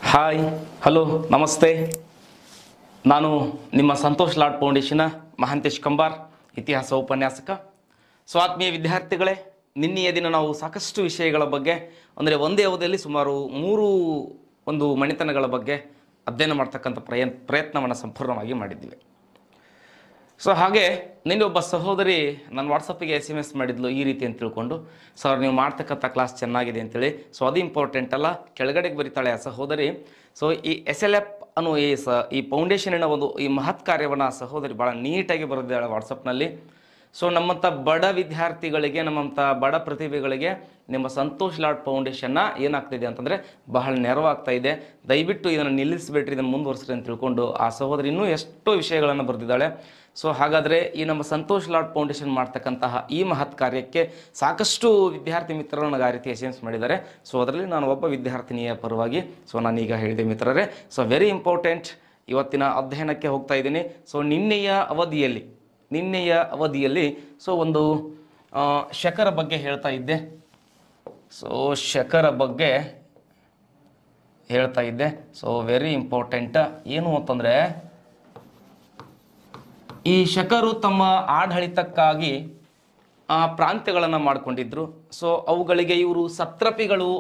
Hi hello ನಮಸ್ತೆ. ನಾನು ನಿಮ್ಮ ಸಂತೋಷ್ ಲಾಡ್ ಫೌಂಡೇಶನ್ನ ಮಹಾಂತೇಶ್ ಕಂಬಾರ್, ಇತಿಹಾಸ ಉಪನ್ಯಾಸಕ. ಆತ್ಮೀಯ ವಿದ್ಯಾರ್ಥಿಗಳೇ, ನಿನ್ನೆಯ ದಿನ ನಾವು ಸಾಕಷ್ಟು ವಿಷಯಗಳ ಬಗ್ಗೆ ಅಂದರೆ ಒಂದೇ ಅವಧಿಯಲ್ಲಿ ಸುಮಾರು 3 ಮಣಿತನಗಳ ಬಗ್ಗೆ ಅಧ್ಯಯನ ಮಾಡ್ತಕ್ಕಂಥ ಪ್ರಯತ್ನವನ್ನು ಸಂಪೂರ್ಣವಾಗಿ ಮಾಡಿದ್ದೀವಿ. ಹಾಗೆ ನಿನ್ನೆ ಒಬ್ಬ ಸಹೋದರಿ ನನ್ನ ವಾಟ್ಸಪ್ಪಿಗೆ SMS ಮಾಡಿದ್ಲು ಈ ರೀತಿ ಅಂತ ತಿಳ್ಕೊಂಡು, ಸರ್ ನೀವು ಮಾಡ್ತಕ್ಕಂಥ ಕ್ಲಾಸ್ ಚೆನ್ನಾಗಿದೆ ಅಂತೇಳಿ. ಅದು ಇಂಪಾರ್ಟೆಂಟ್ ಅಲ್ಲ, ಕೆಳಗಡೆಗೆ ಬರೀತಾಳೆ ಆ ಸಹೋದರಿ. ಈ SLF ಅನ್ನೋ ಈ ಫೌಂಡೇಶನಿನ ಈ ಮಹತ್ ಕಾರ್ಯವನ್ನು ಆ ಸಹೋದರಿ ಭಾಳ ನೀಟಾಗಿ ಬರೆದಿದ್ದಾಳೆ ವಾಟ್ಸಪ್ನಲ್ಲಿ. ನಮ್ಮಂಥ ಬಡ ವಿದ್ಯಾರ್ಥಿಗಳಿಗೆ, ನಮ್ಮಂಥ ಬಡ ಪ್ರತಿಭೆಗಳಿಗೆ ನಿಮ್ಮ ಸಂತೋಷ್ ಲಾಡ್ ಫೌಂಡೇಶನ್ನ ಏನಾಗ್ತಿದೆ ಅಂತಂದರೆ ಬಹಳ ನೆರವಾಗ್ತಾ ಇದೆ. ದಯವಿಟ್ಟು ಇದನ್ನು ನಿಲ್ಲಿಸಬೇಡ್ರಿ, ಇದನ್ನು ಮುಂದುವರಿಸ್ರಿ ಅಂತ ತಿಳ್ಕೊಂಡು ಆ ಸಹೋದರಿ ಇನ್ನೂ ಎಷ್ಟೋ ವಿಷಯಗಳನ್ನು ಬರೆದಿದ್ದಾಳೆ. ಹಾಗಾದರೆ ಈ ನಮ್ಮ ಸಂತೋಷ್ ಲಾಡ್ ಫೌಂಡೇಶನ್ ಮಾಡ್ತಕ್ಕಂತಹ ಈ ಮಹತ್ ಕಾರ್ಯಕ್ಕೆ ಸಾಕಷ್ಟು ವಿದ್ಯಾರ್ಥಿ ಮಿತ್ರರು ನನಗೆ ಆ ರೀತಿ SMS ಮಾಡಿದ್ದಾರೆ. ಅದರಲ್ಲಿ ನಾನು ಒಬ್ಬ ವಿದ್ಯಾರ್ಥಿನಿಯ ಪರವಾಗಿ ನಾನೀಗ ಹೇಳಿದೆ ಮಿತ್ರರೇ. ವೆರಿ ಇಂಪಾರ್ಟೆಂಟ್, ಇವತ್ತಿನ ಅಧ್ಯಯನಕ್ಕೆ ಹೋಗ್ತಾ ಇದ್ದೀನಿ. ನಿನ್ನೆಯ ಅವಧಿಯಲ್ಲಿ ಒಂದು ಶಕರ ಬಗ್ಗೆ ಹೇಳ್ತಾ ಇದ್ದೆ. ಶಕರ ಬಗ್ಗೆ ಹೇಳ್ತಾ ಇದ್ದೆ. ವೆರಿ ಇಂಪಾರ್ಟೆಂಟ್ ಏನು ಅಂತಂದರೆ, ಈ ಶಕರು ತಮ್ಮ ಆಡಳಿತಕ್ಕಾಗಿ ಪ್ರಾಂತ್ಯಗಳನ್ನು ಮಾಡಿಕೊಂಡಿದ್ರು. ಅವುಗಳಿಗೆ ಇವರು ಸತ್ರಪಿ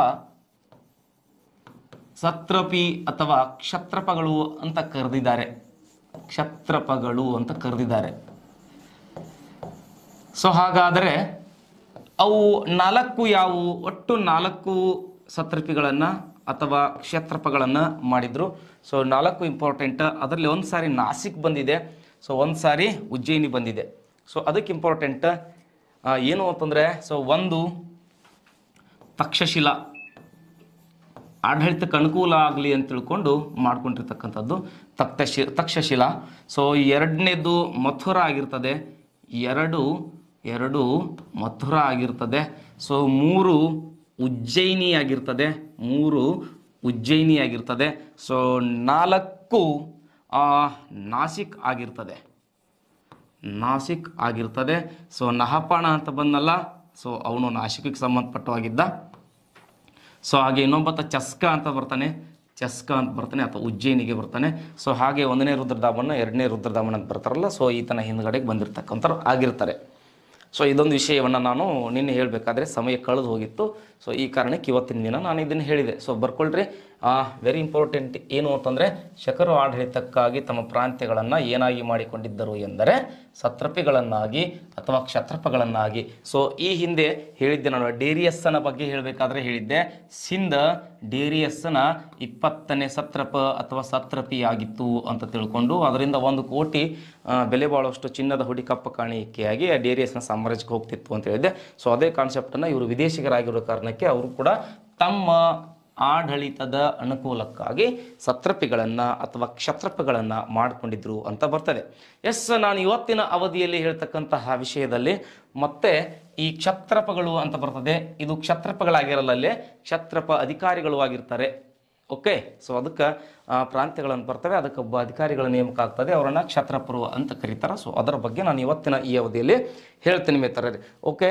ಅಥವಾ ಕ್ಷತ್ರಪಗಳು ಅಂತ ಕರೆದಿದ್ದಾರೆ. ಹಾಗಾದರೆ ಅವು 4 ಯಾವುವು? ಒಟ್ಟು 4 ಸತ್ರಪಿಗಳನ್ನು ಅಥವಾ ಕ್ಷತ್ರಪಗಳನ್ನು ಮಾಡಿದ್ರು. 4 ಇಂಪಾರ್ಟೆಂಟ್. ಅದರಲ್ಲಿ ಒಂದು ಸಾರಿ ನಾಸಿಕ್ ಬಂದಿದೆ, ಒಂದು ಸಾರಿ ಉಜ್ಜಯಿನಿ ಬಂದಿದೆ. ಅದಕ್ಕೆ ಇಂಪಾರ್ಟೆಂಟ್ ಏನು ಅಂತಂದರೆ, ಒಂದು ತಕ್ಷಶಿಲಾ, ಆಡಳಿತಕ್ಕೆ ಅನುಕೂಲ ಆಗಲಿ ಅಂತ ತಿಳ್ಕೊಂಡು ಮಾಡ್ಕೊಂಡಿರ್ತಕ್ಕಂಥದ್ದು ತಕ್ಷಶಿಲಾ. ಎರಡನೇದು ಮಥುರಾ ಆಗಿರ್ತದೆ, ಎರಡು ಮಥುರಾ ಆಗಿರ್ತದೆ. 3 ಉಜ್ಜಯಿನಿ ಆಗಿರ್ತದೆ, 4 ನಾಸಿಕ್ ಆಗಿರ್ತದೆ. ನಹಪಾಣ ಅಂತ ಬಂದಲ್ಲ, ಅವನು ನಾಸಿಕಿಗೆ ಸಂಬಂಧಪಟ್ಟವಾಗಿದ್ದ. ಹಾಗೆ ಇನ್ನೊಬ್ಬತ್ತ ಚಸ್ಕ ಅಂತ ಬರ್ತಾನೆ ಅಥವಾ ಉಜ್ಜಯಿನಿಗೆ ಬರ್ತಾನೆ. ಹಾಗೆ 1ನೇ ರುದ್ರದಾಮನ 2ನೇ ರುದ್ರದಾಮನ ಅಂತ ಬರ್ತಾರಲ್ಲ, ಈತನ ಹಿಂದ್ಗಡೆಗೆ ಬಂದಿರತಕ್ಕಂಥವ್ರು ಆಗಿರ್ತಾರೆ. ಇದೊಂದು ವಿಷಯವನ್ನು ನಾನು ನಿನ್ನೆ ಹೇಳಬೇಕಾದ್ರೆ ಸಮಯ ಕಳೆದು ಹೋಗಿತ್ತು. ಈ ಕಾರಣಕ್ಕೆ ಇವತ್ತಿನ ದಿನ ನಾನು ಇದನ್ನು ಹೇಳಿದೆ. ಬರ್ಕೊಳ್ರಿ. ವೆರಿ ಇಂಪಾರ್ಟೆಂಟ್ ಏನು ಅಂತಂದರೆ, ಶಕರು ಆಡಳಿತಕ್ಕಾಗಿ ತಮ್ಮ ಪ್ರಾಂತ್ಯಗಳನ್ನು ಏನಾಗಿ ಮಾಡಿಕೊಂಡಿದ್ದರು ಎಂದರೆ ಸತ್ರಪಿಗಳನ್ನಾಗಿ ಅಥವಾ ಕ್ಷತ್ರಪಗಳನ್ನಾಗಿ. ಈ ಹಿಂದೆ ಹೇಳಿದ್ದೆ ನಾನು, ಡೇರಿಯಸ್ಸನ ಬಗ್ಗೆ ಹೇಳಬೇಕಾದ್ರೆ ಹೇಳಿದ್ದೆ. ಸಿಂಧ ಡೇರಿಯಸ್ಸನ 20ನೇ ಸತ್ರಪ ಅಥವಾ ಸತ್ರಪಿಯಾಗಿತ್ತು ಅಂತ ತಿಳ್ಕೊಂಡು, ಅದರಿಂದ 1 ಕೋಟಿ ಬೆಲೆ ಬಾಳುವಷ್ಟು ಚಿನ್ನದ ಹುಡಿ ಕಪ್ಪ ಕಾಣಿಕೆಯಾಗಿ ಡೇರಿಯಸ್ನ ಸಾಮ್ರಾಜ್ಯಕ್ಕೆ ಹೋಗ್ತಿತ್ತು ಅಂತ ಹೇಳಿದ್ದೆ. ಅದೇ ಕಾನ್ಸೆಪ್ಟನ್ನು ಇವರು ವಿದೇಶಿಗರಾಗಿರೋ ಕಾರಣಕ್ಕೆ ಅವರು ಕೂಡ ತಮ್ಮ ಆಡಳಿತದ ಅನುಕೂಲಕ್ಕಾಗಿ ಸತ್ರಪಿಗಳನ್ನು ಅಥವಾ ಕ್ಷತ್ರಪಗಳನ್ನು ಮಾಡಿಕೊಂಡಿದ್ರು ಅಂತ ಬರ್ತದೆ. ನಾನು ಇವತ್ತಿನ ಅವಧಿಯಲ್ಲಿ ಹೇಳ್ತಕ್ಕಂತಹ ವಿಷಯದಲ್ಲಿ ಮತ್ತೆ ಈ ಕ್ಷತ್ರಪಗಳು ಅಂತ ಬರ್ತದೆ. ಇದು ಕ್ಷತ್ರಪಗಳಾಗಿರಲ್ಲ, ಅಲ್ಲೇ ಕ್ಷತ್ರಪ ಅಧಿಕಾರಿಗಳು ಆಗಿರ್ತಾರೆ. ಓಕೆ, ಅದಕ್ಕೆ ಪ್ರಾಂತ್ಯಗಳನ್ನು ಬರ್ತವೆ, ಅದಕ್ಕೆ ಒಬ್ಬ ಅಧಿಕಾರಿಗಳ ನೇಮಕ ಆಗ್ತದೆ, ಅವರನ್ನು ಕ್ಷತ್ರಪರು ಅಂತ ಕರೀತಾರೆ. ಅದರ ಬಗ್ಗೆ ನಾನು ಇವತ್ತಿನ ಈ ಅವಧಿಯಲ್ಲಿ ಹೇಳ್ತೀನಿ ಮಿತ್ರರೇ. ಓಕೆ,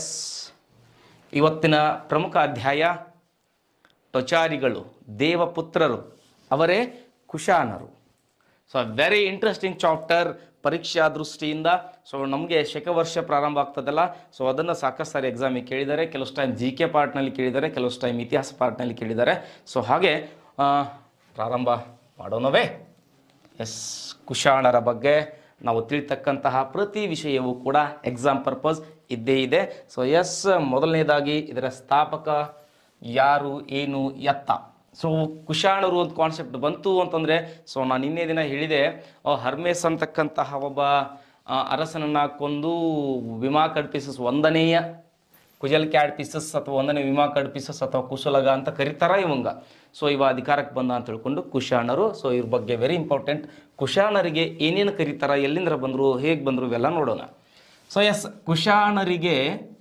ಇವತ್ತಿನ ಪ್ರಮುಖ ಅಧ್ಯಾಯ ತ್ವಚಾರಿಗಳು, ದೇವಪುತ್ರರು, ಅವರೇ ಕುಶಾನರು. ವೆರಿ ಇಂಟ್ರೆಸ್ಟಿಂಗ್ ಚಾಪ್ಟರ್ ಪರೀಕ್ಷಾ ದೃಷ್ಟಿಯಿಂದ. ನಮಗೆ ಶಕವರ್ಷ ಪ್ರಾರಂಭ ಆಗ್ತದಲ್ಲ, ಅದನ್ನು ಸಾಕಷ್ಟು ಸಾರಿ ಎಕ್ಸಾಮಿಗೆ ಕೇಳಿದ್ದಾರೆ. ಕೆಲವು ಟೈಮ್ GK ಪಾರ್ಟ್ನಲ್ಲಿ ಕೇಳಿದ್ದಾರೆ, ಕೆಲವು ಟೈಮ್ ಇತಿಹಾಸ ಪಾರ್ಟ್ನಲ್ಲಿ ಕೇಳಿದ್ದಾರೆ. ಹಾಗೆ ಪ್ರಾರಂಭ ಮಾಡೋಣವೇ? ಕುಶಾಣರ ಬಗ್ಗೆ ನಾವು ತಿಳಿತಕ್ಕಂತಹ ಪ್ರತಿ ವಿಷಯವೂ ಕೂಡ ಎಕ್ಸಾಮ್ ಪರ್ಪಸ್ ಇದ್ದೇ ಇದೆ. ಮೊದಲನೇದಾಗಿ ಇದರ ಸ್ಥಾಪಕ ಯಾರು, ಏನು, ಎತ್ತ. ಕುಶಾಣರು ಒಂದು ಕಾನ್ಸೆಪ್ಟ್ ಬಂತು ಅಂತಂದರೆ, ನಾನು ನಿನ್ನೆ ದಿನ ಹೇಳಿದೆ, ಹರ್ಮೇಸ್ ಅಂತಕ್ಕಂತಹ ಒಬ್ಬ ಅರಸನನ್ನು ಕೊಂದು ವಿಮಾ ಕಡ್ಪಿಸಸ್ 1ನೇಯ ಕುಜಲ್ ಕ್ಯಾಡ್ಪಿಸಸ್ ಅಥವಾ 1ನೇ ವಿಮಾ ಕಡ್ಪಿಸಸ್ ಅಥವಾ ಕುಶಲಗ ಅಂತ ಕರೀತಾರ ಇವಂಗ. ಇವ ಅಧಿಕಾರಕ್ಕೆ ಬಂದ ಅಂತ ತಿಳ್ಕೊಂಡು ಕುಶಾಣರು. ಇವ್ರ ಬಗ್ಗೆ ವೆರಿ ಇಂಪಾರ್ಟೆಂಟ್. ಕುಶಾಣರಿಗೆ ಏನೇನು ಕರೀತಾರ, ಎಲ್ಲಿಂದ ಬಂದರು, ಹೇಗೆ ಬಂದರು, ಇವೆಲ್ಲ ನೋಡೋಣ. ಕುಶಾಣರಿಗೆ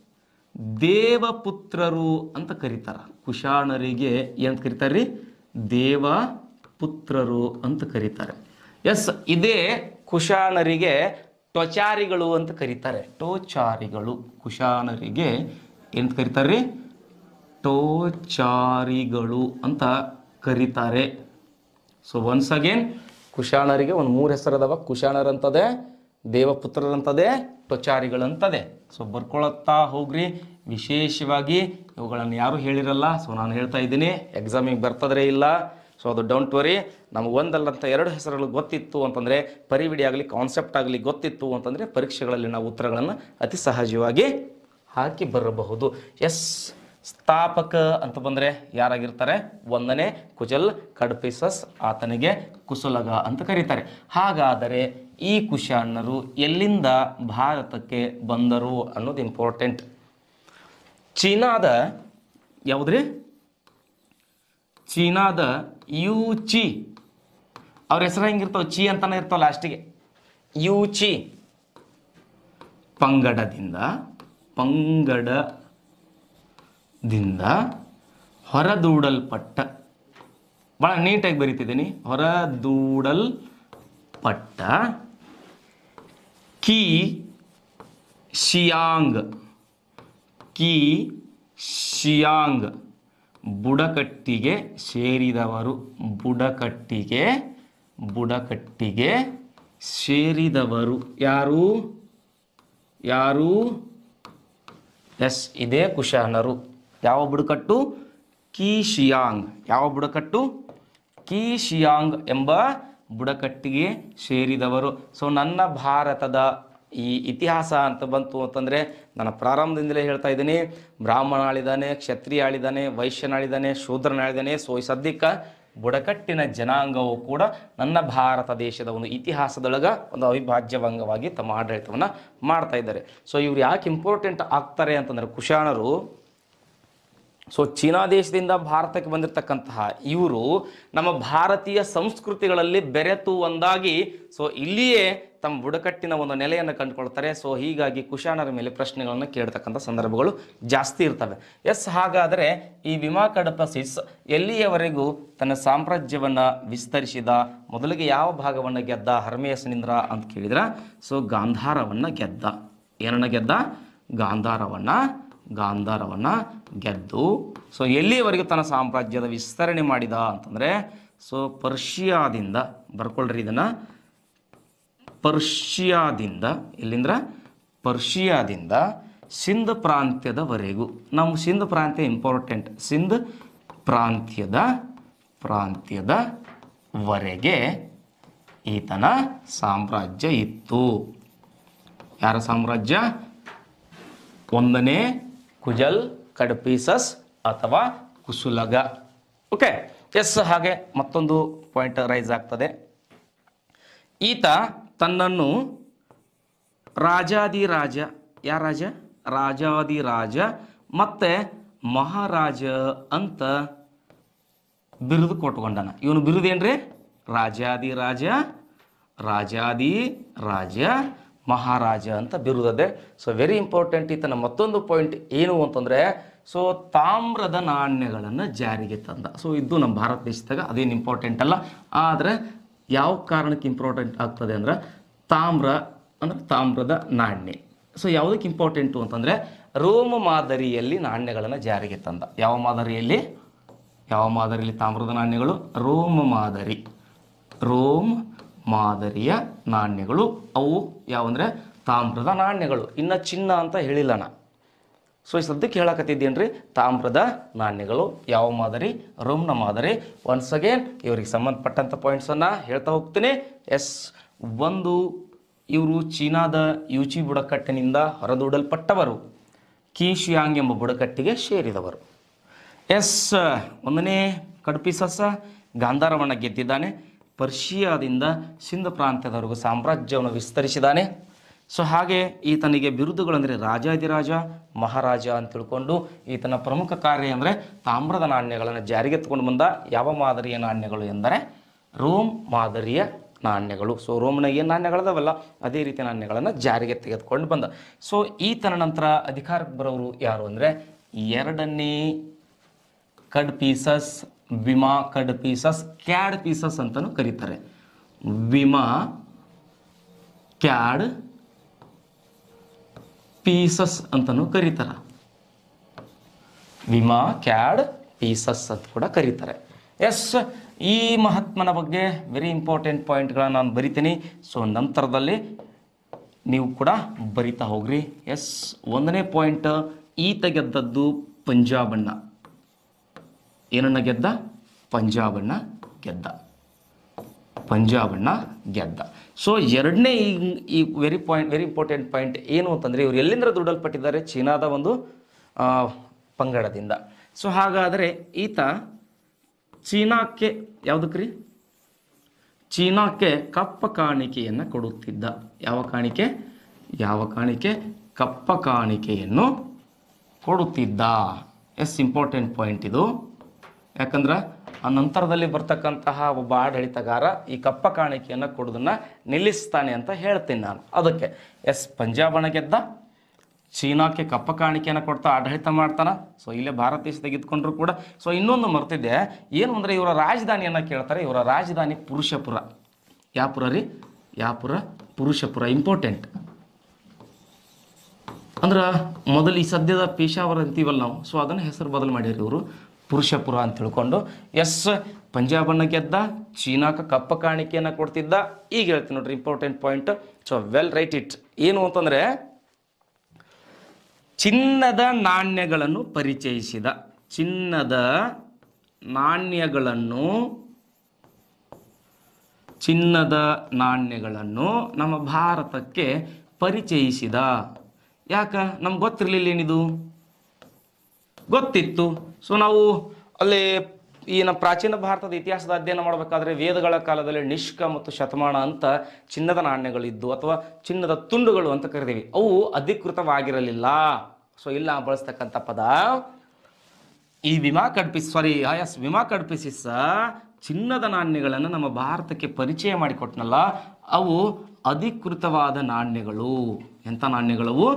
ದೇವಪುತ್ರರು ಅಂತ ಕರೀತಾರ. ಕುಶಾಣರಿಗೆ ಏನಂತ ಕರೀತಾರೆ? ದೇವಪುತ್ರರು ಅಂತ ಕರೀತಾರೆ. ಇದೇ ಕುಶಾಣರಿಗೆ ತ್ವಚಾರಿಗಳು ಅಂತ ಕರೀತಾರೆ. ಕುಶಾಣರಿಗೆ ಏನಂತ ಕರೀತಾರೆ? ಟೋಚಾರಿಗಳು ಅಂತ ಕರೀತಾರೆ. ಸೊ ಒನ್ಸ್ ಅಗೇನ್ ಕುಶಾಣರಿಗೆ ಒಂದು 3 ಹೆಸರದವ. ಕುಶಾಣರಂತದೆ, ದೇವಪುತ್ರರಂತದೆ, ತ್ವಚಾರಿಗಳಂತದೆ. ಸೊ ಬರ್ಕೊಳತ್ತಾ ಹೋಗ್ರಿ. ವಿಶೇಷವಾಗಿ ಇವುಗಳನ್ನು ಯಾರು ಹೇಳಿರಲ್ಲ, ಸೊ ನಾನು ಹೇಳ್ತಾ ಇದ್ದೀನಿ. ಎಕ್ಸಾಮಿಗೆ ಬರ್ತದ್ರೆ ಇಲ್ಲ, ಸೊ ಅದು ಡೋಂಟ್ ವರಿ. ನಮಗೆ ಒಂದಲ್ಲಂತ 2 ಹೆಸರುಗಳು ಗೊತ್ತಿತ್ತು ಅಂತಂದರೆ, ಪರಿವಿಡಿ ಆಗಲಿ ಕಾನ್ಸೆಪ್ಟ್ ಆಗಲಿ ಗೊತ್ತಿತ್ತು ಅಂತಂದರೆ ಪರೀಕ್ಷೆಗಳಲ್ಲಿ ನಾವು ಉತ್ತರಗಳನ್ನು ಅತಿ ಸಹಜವಾಗಿ ಹಾಕಿ ಬರಬಹುದು. ಎಸ್, ಸ್ಥಾಪಕ ಅಂತ ಬಂದರೆ ಯಾರಾಗಿರ್ತಾರೆ? 1ನೇ ಕುಜಲ್ ಕಡ್ಪಿಸಸ್, ಆತನಿಗೆ ಕುಸುಲಗ ಅಂತ ಕರೀತಾರೆ. ಹಾಗಾದರೆ ಈ ಕುಶಾಣರು ಎಲ್ಲಿಂದ ಭಾರತಕ್ಕೆ ಬಂದರು ಅನ್ನೋದು ಇಂಪಾರ್ಟೆಂಟ್. ಚೀನಾದ ಯಾವುದ್ರಿ? ಚೀನಾದ ಯೂಚಿ, ಅವ್ರ ಹೆಸರು ಹೆಂಗಿರ್ತಾವೆ? ಚಿ ಅಂತಾನೆ ಇರ್ತಾವ ಲಾಸ್ಟಿಗೆ. ಯೂಚಿ ಪಂಗಡದಿಂದ ಹೊರದೂಡಲ್ಪಟ್ಟ, ಭಾಳ ನೀಟಾಗಿ ಬರೀತಿದ್ದೀನಿ, ಹೊರದೂಡಲ್ಪಟ್ಟ ಕಿ ಶಿಯಾಂಗ್ ಬುಡಕಟ್ಟಿಗೆ ಸೇರಿದವರು. ಬುಡಕಟ್ಟಿಗೆ ಸೇರಿದವರು ಯಾರು? ಎಸ್, ಇದೇ ಕುಶಾಣರು. ಯಾವ ಬುಡಕಟ್ಟು? ಕೀಶಿಯಾಂಗ್. ಯಾವ ಬುಡಕಟ್ಟು? ಕೀಶಿಯಾಂಗ್ ಎಂಬ ಬುಡಕಟ್ಟಿಗೆ ಸೇರಿದವರು. ಸೊ ನನ್ನ ಭಾರತದ ಈ ಇತಿಹಾಸ ಅಂತ ಬಂತು ಅಂತಂದರೆ, ನಾನು ಪ್ರಾರಂಭದಿಂದಲೇ ಹೇಳ್ತಾ ಇದ್ದೀನಿ, ಬ್ರಾಹ್ಮಣ ಆಳಿದಾನೆ, ಕ್ಷತ್ರಿಯ ಆಳಿದಾನೆ, ವೈಶ್ಯನಾಳಿದಾನೆ, ಶೂದ್ರನಾಳಿದಾನೆ. ಸೊ ಈ ಸದ್ಯಕ್ಕೆ ಬುಡಕಟ್ಟಿನ ಜನಾಂಗವು ಕೂಡ ನನ್ನ ಭಾರತ ದೇಶದ ಒಂದು ಇತಿಹಾಸದೊಳಗೆ ಒಂದು ಅವಿಭಾಜ್ಯವಂಗವಾಗಿ ತಮ್ಮ ಆಡಳಿತವನ್ನು ಮಾಡ್ತಾ ಇದ್ದಾರೆ. ಸೊ ಇವ್ರು ಯಾಕೆ ಇಂಪಾರ್ಟೆಂಟ್ ಆಗ್ತಾರೆ ಅಂತಂದರೆ, ಕುಶಾಣರು ಸೊ ಚೀನಾ ದೇಶದಿಂದ ಭಾರತಕ್ಕೆ ಬಂದಿರತಕ್ಕಂತಹ ಇವರು ನಮ್ಮ ಭಾರತೀಯ ಸಂಸ್ಕೃತಿಗಳಲ್ಲಿ ಬೆರೆತು ಒಂದಾಗಿ ಸೊ ಇಲ್ಲಿಯೇ ತಮ್ಮ ಬುಡಕಟ್ಟಿನ ಒಂದು ನೆಲೆಯನ್ನು ಕಂಡುಕೊಳ್ತಾರೆ. ಸೊ ಹೀಗಾಗಿ ಕುಶಾಣರ ಮೇಲೆ ಪ್ರಶ್ನೆಗಳನ್ನು ಕೇಳ್ತಕ್ಕಂಥ ಸಂದರ್ಭಗಳು ಜಾಸ್ತಿ ಇರ್ತವೆ. ಎಸ್, ಹಾಗಾದರೆ ಈ ವಿಮಾ ಕಡಪಸಿಸ್ ಎಲ್ಲಿಯವರೆಗೂ ತನ್ನ ಸಾಮ್ರಾಜ್ಯವನ್ನು ವಿಸ್ತರಿಸಿದ? ಮೊದಲಿಗೆ ಯಾವ ಭಾಗವನ್ನು ಗೆದ್ದ ಹರ್ಮೇಯಸ್ನಿಂದ ಅಂತ ಕೇಳಿದ್ರೆ, ಸೊ ಗಾಂಧಾರವನ್ನು ಗೆದ್ದ. ಏನನ್ನ ಗೆದ್ದ? ಗಾಂಧಾರವನ್ನು ಗೆದ್ದು ಸೊ ಎಲ್ಲಿಯವರೆಗೂ ತನ್ನ ಸಾಮ್ರಾಜ್ಯದ ವಿಸ್ತರಣೆ ಮಾಡಿದ ಅಂತಂದರೆ, ಸೊ ಪರ್ಷಿಯಾದಿಂದ, ಬರ್ಕೊಳ್ರಿ ಇದನ್ನು, ಪರ್ಷಿಯಾದಿಂದ ಸಿಂಧ್ ಪ್ರಾಂತ್ಯದವರೆಗೂ. ನಮ್ಮ ಸಿಂಧ್ ಪ್ರಾಂತ್ಯ ಇಂಪಾರ್ಟೆಂಟ್. ಸಿಂಧ್ ಪ್ರಾಂತ್ಯದವರೆಗೆ ಈತನ ಸಾಮ್ರಾಜ್ಯ ಇತ್ತು. ಯಾರ ಸಾಮ್ರಾಜ್ಯ? 1ನೇ ಕುಜಲ್ ಕಡ್ಪಿಸಸ್ ಅಥವಾ ಕುಸುಲಗ. Okay, S. ಹಾಗೆ ಮತ್ತೊಂದು ಪಾಯಿಂಟ್ ರೈಸ್ ಆಗ್ತದೆ. ಈತ ತನ್ನನ್ನು ರಾಜಾದಿರಾಜ ಮತ್ತೆ ಮಹಾರಾಜ ಅಂತ ಬಿರುದು ಕೊಟ್ಕೊಂಡನ. ಇವನು ಬಿರುದೇನ್ರಿ? ರಾಜಾದಿರಾಜ ಮಹಾರಾಜ ಅಂತ ಬಿರುದದೆ. So very important. ಈತನ ಮತ್ತೊಂದು ಪಾಯಿಂಟ್ ಏನು ಅಂತಂದರೆ, ಸೊ ತಾಮ್ರದ ನಾಣ್ಯಗಳನ್ನು ಜಾರಿಗೆ ತಂದ. ಸೊ ಇದು ನಮ್ಮ ಭಾರತ ದೇಶದಾಗ ಅದೇನು ಇಂಪಾರ್ಟೆಂಟ್ ಅಲ್ಲ, ಆದರೆ ಯಾವ ಕಾರಣಕ್ಕೆ ಇಂಪಾರ್ಟೆಂಟ್ ಆಗ್ತದೆ ಅಂದ್ರೆ, ತಾಮ್ರದ ನಾಣ್ಯ. ಸೊ ಯಾವುದಕ್ಕೆ ಇಂಪಾರ್ಟೆಂಟು ಅಂತಂದರೆ, ರೋಮ್ ಮಾದರಿಯಲ್ಲಿ ನಾಣ್ಯಗಳನ್ನು ಜಾರಿಗೆ ತಂದ. ಯಾವ ಮಾದರಿಯಲ್ಲಿ ತಾಮ್ರದ ನಾಣ್ಯಗಳು? ರೋಮ್ ಮಾದರಿಯ ನಾಣ್ಯಗಳು. ಅವು ಯಾವಂದರೆ ತಾಮ್ರದ ನಾಣ್ಯಗಳು. ಇನ್ನು ಚಿನ್ನ ಅಂತ ಹೇಳಿಲ್ಲ ನಾ. ಸೊ ಈ ಸದ್ಯಕ್ಕೆ ಹೇಳಕತ್ತಿದ್ದೇನ್ರಿ, ತಾಮ್ರದ ನಾಣ್ಯಗಳು. ಯಾವ ಮಾದರಿ? ರೋಮ್ನ ಮಾದರಿ. ಒನ್ಸ್ ಅಗೇನ್ ಇವರಿಗೆ ಸಂಬಂಧಪಟ್ಟಂಥ ಪಾಯಿಂಟ್ಸನ್ನು ಹೇಳ್ತಾ ಹೋಗ್ತೀನಿ. ಎಸ್, ಒಂದು, ಇವರು ಚೀನಾದ ಯೂಚಿ ಬುಡಕಟ್ಟಿನಿಂದ ಹೊರದೂಡಲ್ಪಟ್ಟವರು, ಕೀಶಿಯಾಂಗ್ ಎಂಬ ಬುಡಕಟ್ಟಿಗೆ ಸೇರಿದವರು. ಎಸ್, 1ನೇ ಕಡ್ಪಿಸಸ್ ಗಾಂಧಾರವನ್ನು ಗೆದ್ದಿದ್ದಾನೆ. ಪರ್ಷಿಯಾದಿಂದ ಸಿಂಧ್ ಪ್ರಾಂತ್ಯದವರೆಗೂ ಸಾಮ್ರಾಜ್ಯವನ್ನು ವಿಸ್ತರಿಸಿದ್ದಾನೆ. ಸೊ ಹಾಗೆ ಈತನಿಗೆ ಬಿರುದುಗಳಂದರೆ ರಾಜಾದಿರಾಜ, ಮಹಾರಾಜ ಅಂತ ತಿಳ್ಕೊಂಡು, ಈತನ ಪ್ರಮುಖ ಕಾರ್ಯ ಅಂದರೆ ತಾಮ್ರದ ನಾಣ್ಯಗಳನ್ನು ಜಾರಿಗೆ ತಗೊಂಡು ಬಂದ. ಯಾವ ಮಾದರಿಯ ನಾಣ್ಯಗಳು ಎಂದರೆ ರೋಮ್ ಮಾದರಿಯ ನಾಣ್ಯಗಳು. ಸೊ ರೋಮ್ನ ಏನು ನಾಣ್ಯಗಳದವಲ್ಲ ಅದೇ ರೀತಿಯ ನಾಣ್ಯಗಳನ್ನು ಜಾರಿಗೆ ತೆಗೆದುಕೊಂಡು ಬಂದ. ಸೊ ಈತನ ನಂತರ ಅಧಿಕಾರಕ್ಕೆ ಬರೋರು ಯಾರು ಅಂದರೆ 2ನೇ ಕಡ್ಪಿಸಸ್, ವಿಮಾ ಕಡ್ಪಿಸಸ್, ಕ್ಯಾಡ್ ಪೀಸಸ್ ಅಂತಲೂ ಕರೀತಾರೆ. ವಿಮಾ ಕ್ಯಾಡ್ ಪೀಸಸ್ ಅಂತಲೂ ಕರೀತಾರೆ. ವಿಮಾ ಕ್ಯಾಡ್ ಪೀಸಸ್ ಅಂತ ಕೂಡ ಕರೀತಾರೆ. ಎಸ್, ಈ ಮಹಾತ್ಮನ ಬಗ್ಗೆ ವೆರಿ ಇಂಪಾರ್ಟೆಂಟ್ ಪಾಯಿಂಟ್ಗಳನ್ನ ನಾನು ಬರಿತೀನಿ. ಸೊ ನಂತರದಲ್ಲಿ ನೀವು ಕೂಡ ಬರಿತಾ ಹೋಗ್ರಿ. ಎಸ್, 1ನೇ ಪಾಯಿಂಟ್, ಈತ ಗೆದ್ದದ್ದು ಪಂಜಾಬಣ್ಣ. ಏನನ್ನ ಗೆದ್ದ? ಪಂಜಾಬಣ್ಣ ಗೆದ್ದ. ಪಂಜಾಬಣ್ಣ ಗೆದ್ದ. ಸೊ 2ನೇ ಈ ವೆರಿ ಇಂಪಾರ್ಟೆಂಟ್ ಪಾಯಿಂಟ್ ಏನು ಅಂತಂದರೆ, ಇವರು ಎಲ್ಲಿಂದ ದುಡ್ಡಲ್ಪಟ್ಟಿದ್ದಾರೆ? ಚೀನಾದ ಒಂದು ಪಂಗಡದಿಂದ. ಸೊ ಹಾಗಾದರೆ ಈತ ಚೀನಾಕ್ಕೆ ಯಾವುದಕ್ಕೆ ಚೀನಾಕ್ಕೆ ಕಪ್ಪ ಕಾಣಿಕೆಯನ್ನು ಕೊಡುತ್ತಿದ್ದ. ಯಾವ ಕಾಣಿಕೆ? ಕಪ್ಪ ಕಾಣಿಕೆಯನ್ನು ಕೊಡುತ್ತಿದ್ದ. ಎಸ್, ಇಂಪಾರ್ಟೆಂಟ್ ಪಾಯಿಂಟ್ ಇದು. ಯಾಕಂದ್ರೆ ಆ ನಂತರದಲ್ಲಿ ಬರ್ತಕ್ಕಂತಹ ಒಬ್ಬ ಆಡಳಿತಗಾರ ಈ ಕಪ್ಪ ಕಾಣಿಕೆಯನ್ನು ಕೊಡೋದನ್ನು ನಿಲ್ಲಿಸ್ತಾನೆ ಅಂತ ಹೇಳ್ತೀನಿ ನಾನು. ಅದಕ್ಕೆ ಎಸ್, ಪಂಜಾಬಣ್ಣ ಗೆದ್ದ, ಚೀನಾಕ್ಕೆ ಕಪ್ಪ ಕಾಣಿಕೆಯನ್ನು ಕೊಡ್ತಾ ಆಡಳಿತ ಮಾಡ್ತಾನೆ. ಸೊ ಇಲ್ಲೇ ಭಾರತ ದೇಶದಾಗ ಇದ್ಕೊಂಡ್ರು ಕೂಡ. ಸೊ ಇನ್ನೊಂದು ಮರ್ತಿದ್ದೆ, ಏನು ಅಂದರೆ ಇವರ ರಾಜಧಾನಿಯನ್ನು ಕೇಳ್ತಾರೆ. ಇವರ ರಾಜಧಾನಿ ಪುರುಷಪುರ. ಯಾಪುರ ರೀ? ಪುರುಷಪುರ. ಇಂಪಾರ್ಟೆಂಟ್ ಅಂದ್ರೆ ಮೊದಲು ಈ ಸದ್ಯದ ಪೇಶಾವರ ಅಂತೀವಲ್ಲ ನಾವು, ಸೊ ಅದನ್ನು ಹೆಸರು ಬದಲು ಮಾಡ್ಯಾರ ಇವರು, ಪುರುಷಪುರ ಅಂತ ತಿಳ್ಕೊಂಡು. ಎಸ್, ಪಂಜಾಬಣ್ಣ ಗೆದ್ದ, ಚೀನಾಕ್ಕೆ ಕಪ್ಪ ಕಾಣಿಕೆಯನ್ನು ಕೊಡ್ತಿದ್ದ. ಈಗ ಹೇಳ್ತೀನಿ ನೋಡ್ರಿ important point. So well write it. ಏನು ಅಂತಂದರೆ, ಚಿನ್ನದ ನಾಣ್ಯಗಳನ್ನು ಪರಿಚಯಿಸಿದ. ಚಿನ್ನದ ನಾಣ್ಯಗಳನ್ನು ನಮ್ಮ ಭಾರತಕ್ಕೆ ಪರಿಚಯಿಸಿದ. ಯಾಕ? ನಮ್ಗೆ ಗೊತ್ತಿರಲಿಲ್ಲ ಏನಿದು, ಗೊತ್ತಿತ್ತು. ಸೊ ನಾವು ಅಲ್ಲಿ ಈ ನಮ್ಮ ಪ್ರಾಚೀನ ಭಾರತದ ಇತಿಹಾಸದ ಅಧ್ಯಯನ ಮಾಡಬೇಕಾದ್ರೆ ವೇದಗಳ ಕಾಲದಲ್ಲಿ ನಿಷ್ಕ ಮತ್ತು ಶತಮಾನ ಅಂತ ಚಿನ್ನದ ನಾಣ್ಯಗಳಿದ್ದು, ಅಥವಾ ಚಿನ್ನದ ತುಂಡುಗಳು ಅಂತ ಕರಿತೀವಿ. ಅವು ಅಧಿಕೃತವಾಗಿರಲಿಲ್ಲ. ಸೊ ಇಲ್ಲ ಬಳಸ್ತಕ್ಕಂಥ ಪದ ಈ ವಿಮಾ ಕಡ್ಪಿಸಿಸ ಚಿನ್ನದ ನಾಣ್ಯಗಳನ್ನು ನಮ್ಮ ಭಾರತಕ್ಕೆ ಪರಿಚಯ ಮಾಡಿಕೊಟ್ನಲ್ಲ, ಅವು ಅಧಿಕೃತವಾದ ನಾಣ್ಯಗಳು. ಎಂಥ ನಾಣ್ಯಗಳವು?